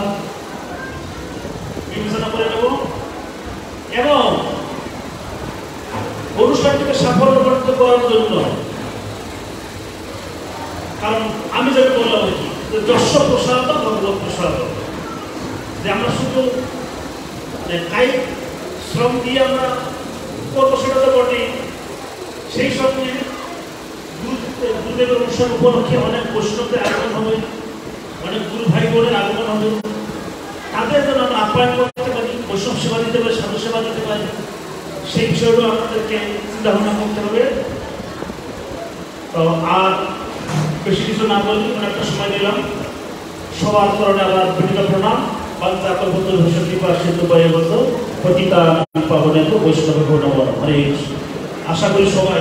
বিবেচনা করে নেব। এবং অনুষ্ঠানটিকে সাফল্যমণ্ডিত করার জন্য, কারণ আমি যেটা বললাম আর কি, যশ প্রসাদ ভগবত প্রসাদ, যে আমরা শুধু কায়িক শ্রম দিয়ে আমরা করবো সেটা তো বটেই, সেই সঙ্গে গুরুদেবের অনুষ্ঠান উপলক্ষে অনেক বৈষ্ণবদের আগমন হবে, অনেক গুরু ভাই বোনের আগমন হবে, তাদের জন্য আমরা আপ্যায়ন করতে পারি, বৈষ্ণব সেবা দিতে পারি, সাধু সেবা দিতে পারি, সেই বিষয়গুলো আমাদেরকে চিন্তা ভাবনা করতে হবে। তো আর বেশি কিছু না বলি, অনেকটা সময় নিলাম, সবার কারণে আবার বিভিন্ন প্রণাম। বাংলা কল্পত ভূষণ কৃপা সিদ্ধ পরিবর্ত পতিতা পাবনে তো বৈষ্ণব প্রণাম হরে। আশা করি সবাই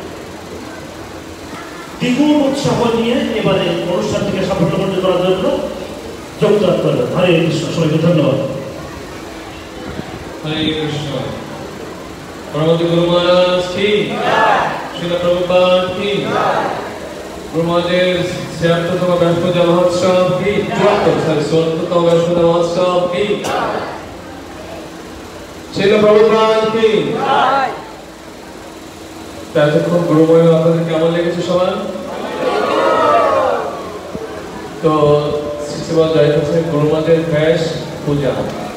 দ্বিগুণ উৎসাহ নিয়ে এবারে অনুষ্ঠানটিকে সাফল্যমণ্ডিত করার জন্য যোগদান করবেন। হরে কৃষ্ণ, সবাইকে ধন্যবাদ। হরে কৃষ্ণ। পরমতি গুরু মহারাজ কি, শ্রীল প্রভুপাদ কি, গুরু মহারাজের ছিয়াত্তরতম ব্যাসপূজা মহোৎসব কি, চুয়াত্তর সরি চুয়াত্তরতম ব্যাসপূজা মহোৎসব কি, শ্রীল প্রভুপাদ কি। এতক্ষণ গুরুময় আপনাদের কেমন লেগেছে সবার? তো শিষ্যবাদ যাইতেছে গুরুমাদের ব্যাস পূজা।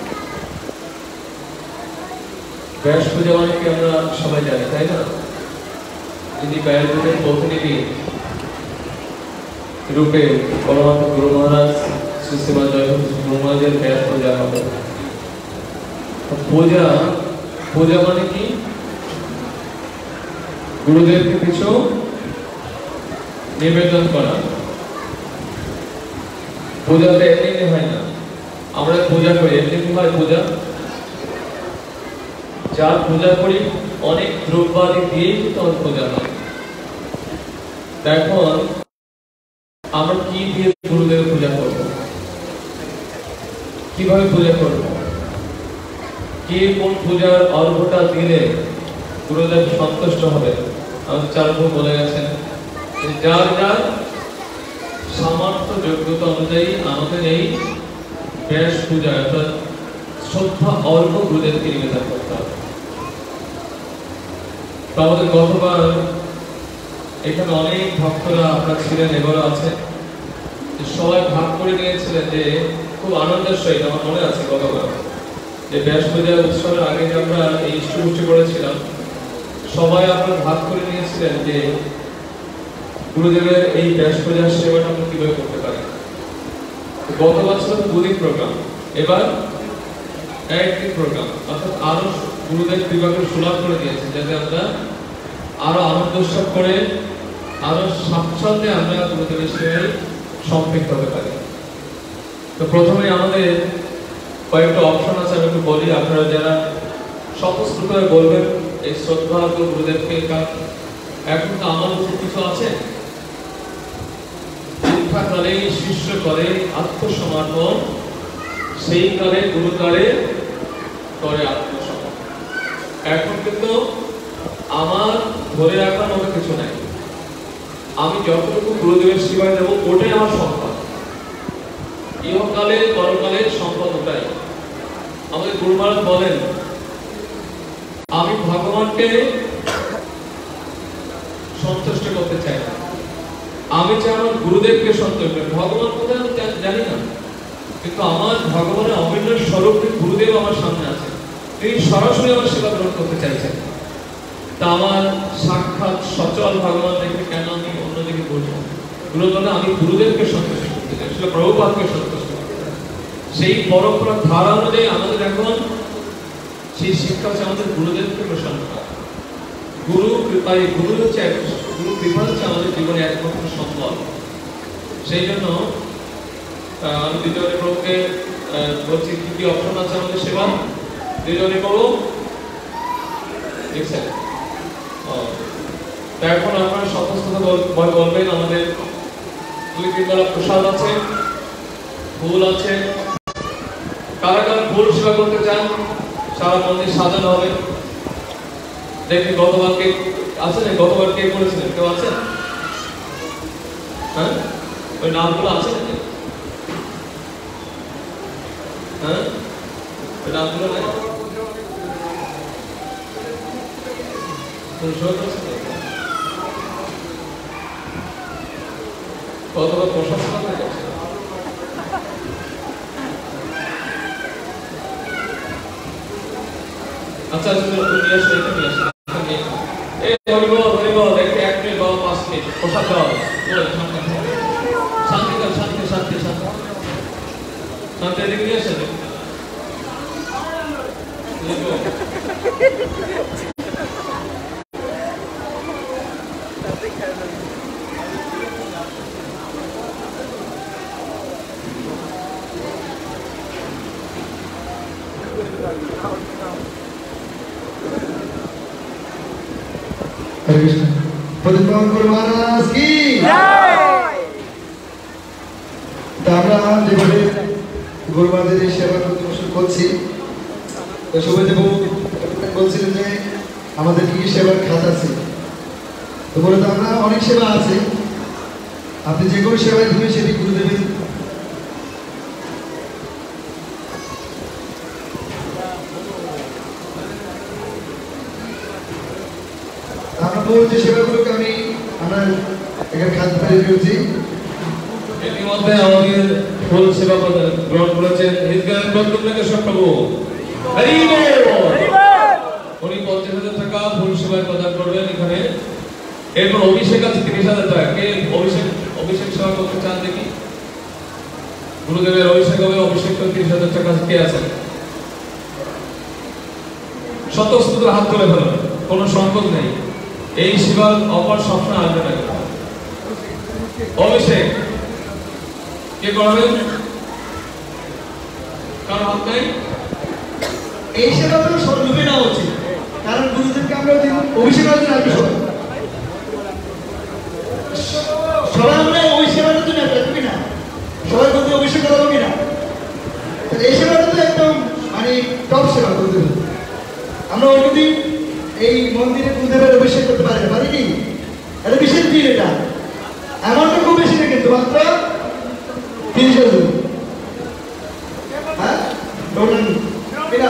ব্যাস পূজা মানে কি আমরা সবাই জানি, তাই না? যিনি ব্যাসদেবের প্রতিনিধি রূপে পরমাত্ম গুরু মহারাজ শ্রী শ্রীমান জয়গুরু গুরু মহারাজের ব্যাস পূজা হবে। পূজা পূজা মানে কি? গুরুদেবকে কিছু নিবেদন করা। পূজাতে এমনি হয় না, আমরা পূজা করি এমনি হয় পূজা? যা পূজা করি অনেক দ্রব্যাদি দিয়েই তখন পূজা হয়। এখন আমরা কি দিয়ে গুরুদেবের পূজা করব, কিভাবে পূজা করব, কি কোন পূজার অর্ঘটা দিলে গুরুদেব সন্তুষ্ট হবে? আমাদের চারু বলে গেছেন যার যার সামর্থ্য যোগ্যতা অনুযায়ী আমাদের এই ব্যাস পূজা অর্থাৎ শ্রদ্ধা অর্ঘ গুরুদেবকে নিবেদন করতে হবে। তো আমাদের গতবার এখানে অনেক ভক্তরা আপনার ছিলেন, এবারও আছে, সবাই ভাগ করে নিয়েছিলেন যে খুব আনন্দের সহিত আমার মনে আছে গতবার যে ব্যাস পূজা উৎসবের আগে যে আমরা এই ইষ্টপুষ্টি করেছিলাম, সবাই আপনারা ভাগ করে নিয়েছিলেন যে গুরুদেবের এই ব্যাস পূজার সেবাটা আমরা কিভাবে করতে পারি। গতবার ছিল দুদিন প্রোগ্রাম, এবার একদিন প্রোগ্রাম, অর্থাৎ আরো গুরুদেব বিভাগে সুলভ করে দিয়েছেন যাতে আমরা আরো আনন্দ উৎসব করে আরো স্বাচ্ছন্দ্যে আমরা গুরুদেবের সেবায় সম্পৃক্ত হতে পারি। তো প্রথমে আমাদের কয়েকটা অপশন আছে, আমি একটু বলি, আপনারা যারা সমস্ত করে বলবেন এই শ্রদ্ধা গুরুদেবকে। এখন তো আমার উচিত কিছু আছে, শিক্ষাকালে শিষ্য করে আত্মসমর্পণ, সেই কালে গুরু কালে করে আত্মসমর্পণ। এখন কিন্তু আমার ধরে রাখার মতো কিছু নাই, আমি যতটুকু গুরুদেবের সেবায় দেবো ওটাই আমার সম্পদ, ইহকালে পরকালে সম্পদ ওটাই। আমাদের গুরু মহারাজ বলেন আমি ভগবানকে সন্তুষ্ট করতে চাই না, আমি চাই আমার গুরুদেবকে সন্তুষ্ট। ভগবান কোথায় আমি জানি না, কিন্তু আমার ভগবানের অভিন্ন স্বরূপ গুরুদেব আমার সামনে আছে, তিনি সরাসরি আমার সেবা গ্রহণ করতে চাইছেন। তা আমার সাক্ষাৎ সচল ভগবান দেখে কেন আমি অন্যদিকে বলবো? গুরু বলে আমি গুরুদেবকে সন্তুষ্ট করতে চাই, সেটা প্রভুপাদকে সন্তুষ্ট করতে চাই। সেই পরম্পরা ধারা অনুযায়ী আমাদের এখন সেই শিক্ষা হচ্ছে আমাদের গুরুদেবকে প্রসন্ন করা। গুরু কৃপায় গুরু হচ্ছে গুরু কৃপা হচ্ছে আমাদের জীবনে একমাত্র সম্বল। সেই জন্য আমি দ্বিতীয় প্রভুকে বলছি কি কি অপশন আছে আমাদের সেবা। দ্বিতীয় প্রভু দেখছেন, এখন আপনারা সমস্ত বলবেন আমাদের দুই তিনবেলা প্রসাদ আছে, ফুল আছে। কারা কারা ফুল সেবা করতে চান? সারা মন্দির সাজানো হবে। দেখি গতবার কে আছে না? গতবার কে করেছিলেন? কেউ আছে? হ্যাঁ, ওই নামগুলো আছে নাকি? হ্যাঁ, ওই নামগুলো নাই? গতবার প্রসাদ হয়ে গেছে। আচ্ছা আচ্ছা নিয়ে আসো, এটা নিয়ে আসো। এই হরিবল হরিবল একটু এক মিনিট বাবা, পাঁচ মিনিট প্রসাদ দাও। শান্তি কর, শান্তি শান্তি শান্তি শান্তি এদিকে নিয়ে আসেন। हरे कृष्ण। প্রতিপালন গুরু মহারাজ কি জয়। তা আমরা যেভাবে গুরু মহারাজের সেবা প্রদর্শন করছি, তো সুবিধা বলছিলেন যে আমাদের কি সেবার খাত আছে। তো বলে তো আমরা অনেক সেবা আছে, আপনি যে কোনো সেবায় দিবেন সেটি গুরুদেবের। আমরা বলছি সেবাগুলোকে আমি আমরা এখানে খাদ্য তৈরি করছি। ইতিমধ্যে আমাদের ফুল সেবা গ্রহণ করেছেন প্রভু। উনি পঞ্চাশ হাজার টাকা ফুল সেবায় প্রদান করবেন এখানে। এরপর অভিষেক আছে তিরিশ হাজার টাকা। কে অভিষেক অভিষেক সেবা করতে গুরুদেবের অভিষেক হবে, অভিষেক তিরিশ হাজার টাকা কে আছেন? স্বতঃস্ফূর্ত হাত তুলে ফেলবেন, কোনো সংকোচ নেই। এই শিবার অপর সবসময় আসবে না। অভিষেক কে করবেন? কারণ হাত নাই। এই সেবা তো সর্ববে নেওয়া উচিত, কারণ গুরুদেবকে আমরা অভিষেক করার জন্য আসবে সবাই। সবাই আমরা ওই সেবাটা তো নেবে না, সবাই বলতে অভিষেক করাবো কিনা? এই সেবাটা তো একদম মানে টপ সেবা গুরুদেব। আমরা অন্যদিন এই মন্দিরে গুরুদেবের অভিষেক করতে পারি না, পারি কি? এটা বিশেষ দিন, এটা এমনটা খুব বেশি না, কিন্তু মাত্র তিরিশ হাজার। হ্যাঁ কিনা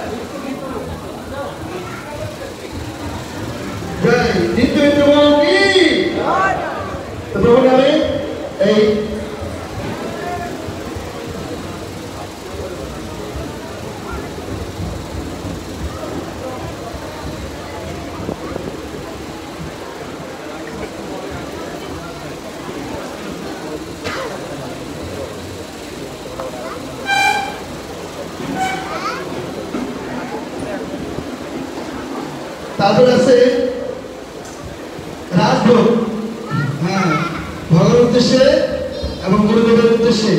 নিত্য নিত্য কি প্রভু নামে এই তারপর আছে রাজভোগ। হ্যাঁ, ভগবানের উদ্দেশ্যে এবং গুরুদেবের উদ্দেশ্যে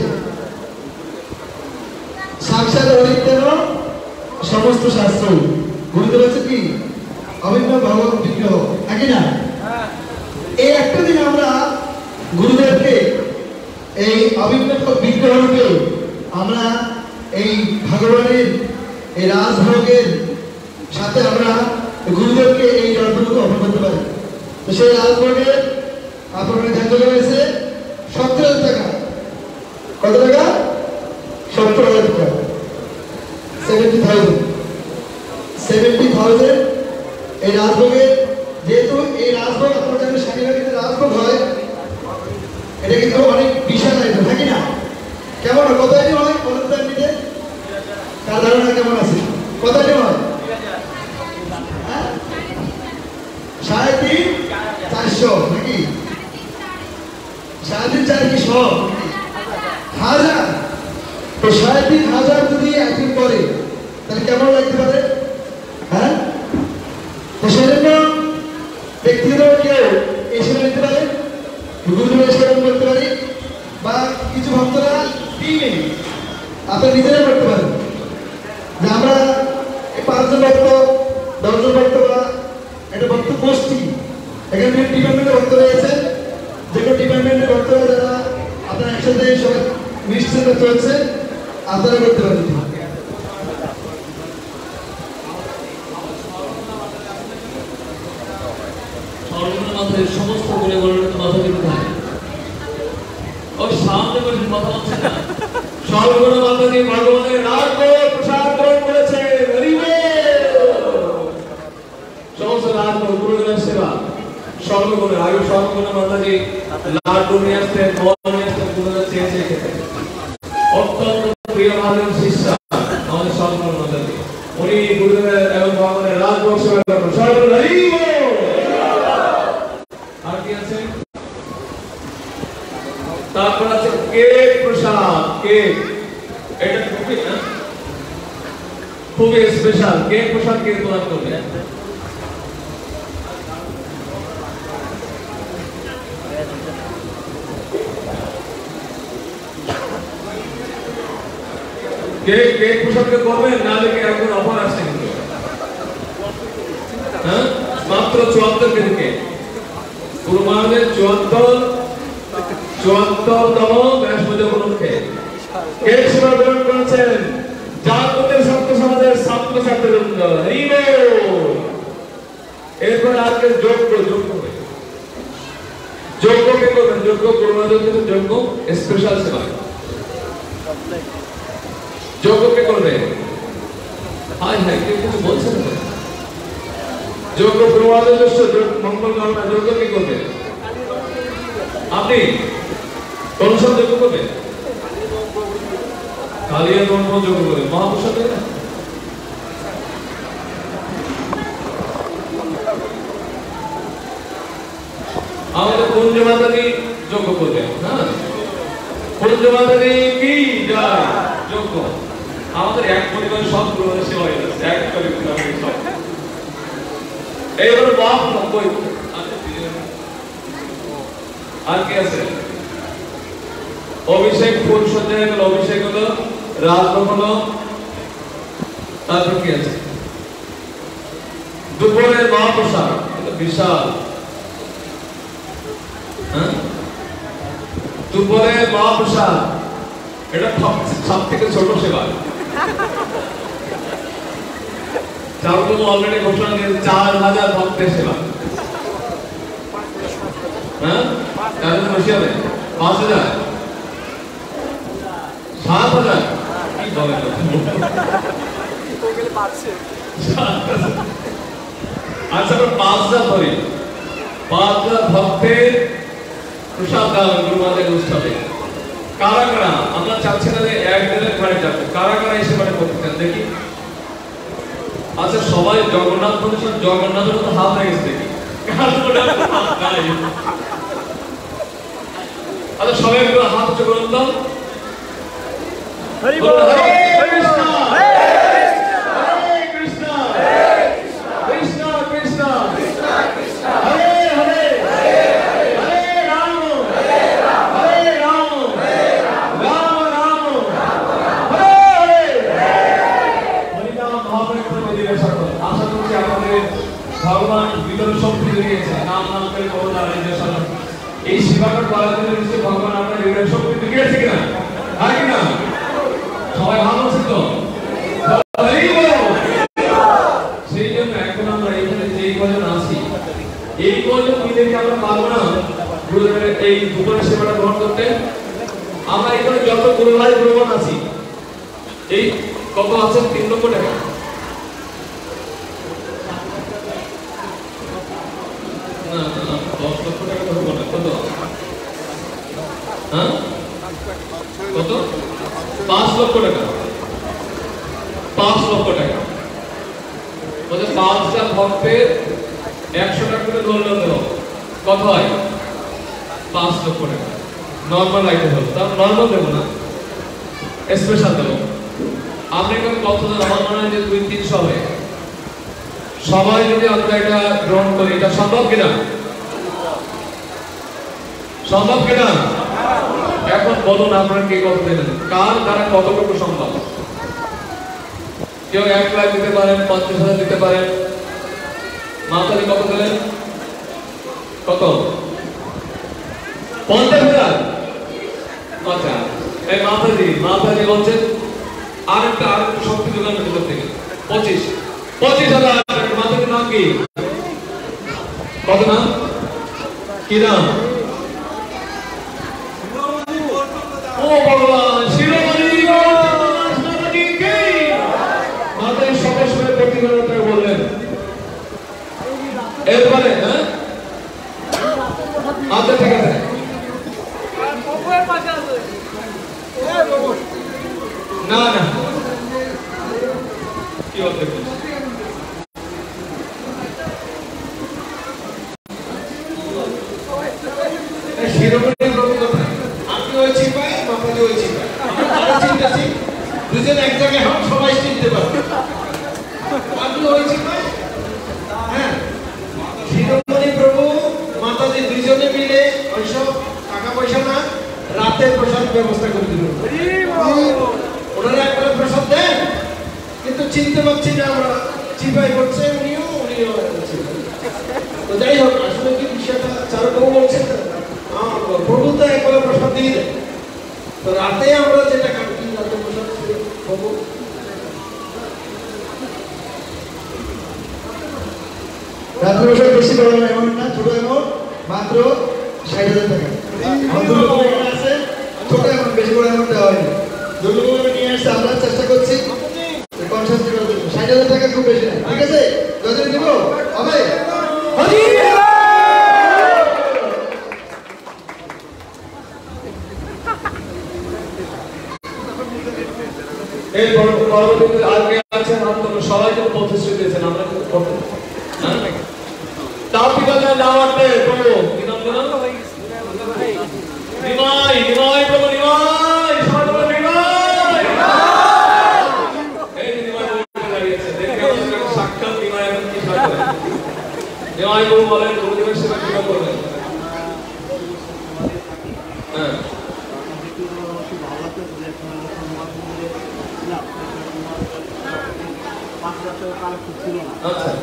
সাক্ষাৎ হরিতেন সমস্ত শাস্ত্র। গুরুদেব আছে কি অভিন্ন ভগবত বিগ্রহ, নাকি না? এই একটা দিন আমরা গুরুদেবকে এই অভিন্ন বিগ্রহ রূপে আমরা এই ভগবানের এই রাজভোগের সাথে আমরা গুরুদেবকে এই রাজভোগ অর্পণ করতে পারি। তো সেই রাজভোগের আপনার ধ্যান রয়েছে সত্তর হাজার টাকা। কত টাকা? সত্তর হাজার টাকা, সেভেন্টি থাউজেন্ড সেভেন্টি থাউজেন্ড এই রাজভোগের। যেহেতু এই রাজভোগ আপনার জানেন স্বামীরা কিন্তু রাজভোগ হয়, এটা কিন্তু অনেক বিশাল আইটেম, নাকি না? কেমন হয়? কত আইটেম হয় বলুন তো এমনিতে? তার ধারণা কেমন আছে? কত আইটেম হয়? সাড়ে তিন চারশো নাকি? সাড়ে তিন চার কি সব হাজার? তো সাড়ে তিন হাজার যদি একদিন করে তাহলে কেমন লাগতে পারে? হ্যাঁ, তো সেজন্য ব্যক্তিগত কেউ এসে নিতে পারে, গুরুদেবের সেবন করতে পারি, বা কিছু ভক্তরা টিমে আপনার নিজেরা করতে পারেন। যে আমরা এই পাঁচজন ভক্ত, দশজন ভক্ত বা একটা ভক্ত গোষ্ঠী, এখানে বিভিন্ন ডিপার্টমেন্টের ভক্ত রয়েছে, যে কোনো ডিপার্টমেন্টের ভক্তরা যারা আপনারা একসাথে সবাই মিশন চলছে, আপনারা করতে পারেন। সমস্ত গুণে গণের মাথা দিতে হয়। ওই সামনে বসে কথা হচ্ছে না। সর্বগুণ মাতা দিয়ে ভগবানের রাজভোগ প্রসাদ গ্রহণ করেছে। সমস্ত রাজভোগ গুরুদেবের সেবা সর্বগুণে। আগে সর্বগুণ মাতাজি লাড্ডু নিয়ে আসতেন, ফল নিয়ে আসতেন, গুরুদেব চেয়ে চেয়ে খেতেন। অত্যন্ত প্রিয় ভাজন শিষ্যা আমাদের সর্বগুণ মাতাজি। উনি গুরুদেবের এবং ভগবানের রাজভোগ সেবা করেন। সর্বগুণ তারপর আছে কেক প্রসাদ। কেক এটা খুবই না খুবই স্পেশাল। কেক প্রসাদ কে প্রদান করবে? কেক কেক প্রসাদ কে করবেন না? দেখে এখন অফার আসছে কিন্তু, হ্যাঁ, মাত্র চুয়াত্তর কেজি কেক। গুরু মহারাজের চুয়াত্তর চুয়াত্তরতম ব্যাস পুজো উপলক্ষে কেক সেবা গ্রহণ করেছেন জাগতের ছাত্র সমাজের ছাত্র ছাত্রীবৃন্দ। এরপর আজকে যোগ্য যোগ্য যোগ্য কে করবেন? যোগ্য গুরু মহারাজের যোগ্য স্পেশাল সেবা। যোগ্য কে করবে? হাই হাই কেউ কিছু বলছেন না। যোগ্য গুরু মহারাজের মঙ্গল কামনা যোগ্য কে করবে? আপনি কোন সব যোগ্য করবে? কালিয়া ধর্ম যোগ্য করবে মহাপ্রসাদ। আমাদের কুঞ্জ মাতাজি যোগ্য করবে। হ্যাঁ, বন্ধুবান্ধবী কি যায় যোগ্য আমাদের এক পরিবারের সব গুরুদের সেবা হয়ে যাচ্ছে এক পরিবারের সব এইবার বাপ কই আর কি আছে অভিষেক ফুল সজ্জা হলো অভিষেক হলো রাজভোগ হলো তারপর কি আছে দুপুরের মহাপ্রসাদ এটা বিশাল হ্যাঁ দুপুরের মহাপ্রসাদ এটা সব থেকে ছোট সেবা চারুকম অলরেডি ঘোষণা দিয়েছে চার হাজার ভক্তের সেবা হ্যাঁ চার বসে হবে পাঁচ হাজার সাত হাজার কি বলে আচ্ছা পাঁচ হাজার ধরি পাঁচ হাজার ভক্তের প্রসাদ দেওয়া গুরু মহারাজের উৎসবে কারা কারা আমরা চাচ্ছি না যে একদিনের ঘরে যাবো কারা কারা এসে মানে করতে চান দেখি আচ্ছা সবাই জগন্নাথ বলেছেন জগন্নাথের মতো হাত হয়ে গেছে দেখি আচ্ছা সবাই একটু হাত উঁচু করুন তো হরি বল হরে কৃষ্ণ হরে কৃষ্ণ কৃষ্ণ কৃষ্ণ কৃষ্ণ হরে হরে হরে রাম হরে রাম রাম রাম হরে হরে হরিনাম মহাপ্রভু দিবস আশা করছি আমাদের ভগবান বিতর শক্তি দিয়েছে নাম নাম করে করুণা রাজ্য এই সেবাকর করার জন্য নিশ্চয় ভগবান আপনার হৃদয় শক্তি দিয়েছে কিনা হয় কিনা সবাই ভালো আছে তো সেই জন্য এখন আমরা এখানে যে কজন আছি এই কজন মিলেকে আমরা পারবো না গুরুদেবের এই দুপুরের সেবাটা গ্রহণ করতে আমরা এখানে যত গুরু ভাই গুরুগণ আছি এই কত আছেন তিন লক্ষ টাকা না না দশ লক্ষ টাকা ধরবো না কত হ্যাঁ কত পাঁচ লক্ষ টাকা পাঁচ লক্ষ টাকা বলতে পাঁচটা ভক্তের একশো টাকা করে ধরলেও দেব কত হয় পাঁচ লক্ষ টাকা নর্মাল আইটেম হলো তার নর্মাল দেবো না স্পেশাল দেবো আপনি এখানে কত জন আমার মনে হয় যে দুই তিনশো হবে সবাই যদি আমরা এটা গ্রহণ করি এটা সম্ভব কিনা সম্ভব কিনা এখন বলুন আপনারা কে কত দেবেন কার দ্বারা কতটুকু সম্ভব কেউ এক লাখ দিতে পারেন পঞ্চাশ হাজার দিতে পারেন মাতাজি কত দিলেন কত পঞ্চাশ হাজার আচ্ছা এই মাতাজি মাতাজি বলছেন আরেকটা আরেকটা শক্তি যোগান ভিতর থেকে পঁচিশ পঁচিশ হাজার মাতাজির নাম কি কত নাম কি নাম ও ভগবান শিরোমণি শিরোমণিকে মাতাজি সবাই সবাই প্রতিজ্ঞা বললেন এরপরে হ্যাঁ আচ্ছা ঠিক আছে না না কি বলতে শিরোমণি প্রভু কথা আপনি ওই চিপাই মাতাজি ওই চিপাই আমরা চিন্তাছি দুজন এক জায়গায় হন সবাই চিনতে পারবে আপনি ওই চিপাই হ্যাঁ শিরোমণি প্রভু মাতাজি দুইজনে মিলে ওইসব টাকা পয়সা না রাতের প্রসাদ ব্যবস্থা করে দিল ওনারা একবার প্রসাদ দেন কিন্তু চিনতে পারছি না আমরা চিপাই করছে উনিও উনিও তো যাই হোক আসলে কি বিষয়টা চারুবাবু বলছেন প্রভু তো একবার প্রসাদ দিয়ে দেয় তো রাতে আমরা যেটা কাটি রাতে প্রসাদ প্রভু রাতে প্রসাদ বেশি বড় এমন না ছোট এমন মাত্র ষাট হাজার টাকা আছে ছোট এমন বেশি বড় এমন দেওয়া হয়নি দুর্গা নিয়ে আসছে আমরা চেষ্টা করছি ষাট হাজার টাকা খুব বেশি না ঠিক আছে যতদিন দিব হবে এই পরবর্তীতে আগে আছেন আপনারা সবাই তো প্রতিশ্রুতি দিয়েছেন আমরা কিন্তু করতে হ্যাঁ তাপিকা না দাওয়াতে প্রভু কি নাম দিলাম নিমাই নিমাই প্রভু নিমাই নিমাই বাবু বলেন গুরুদেবের সেবা কিভাবে করবেন? হ্যাঁ আচ্ছা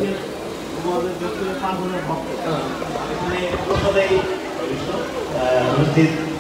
উপস্থিত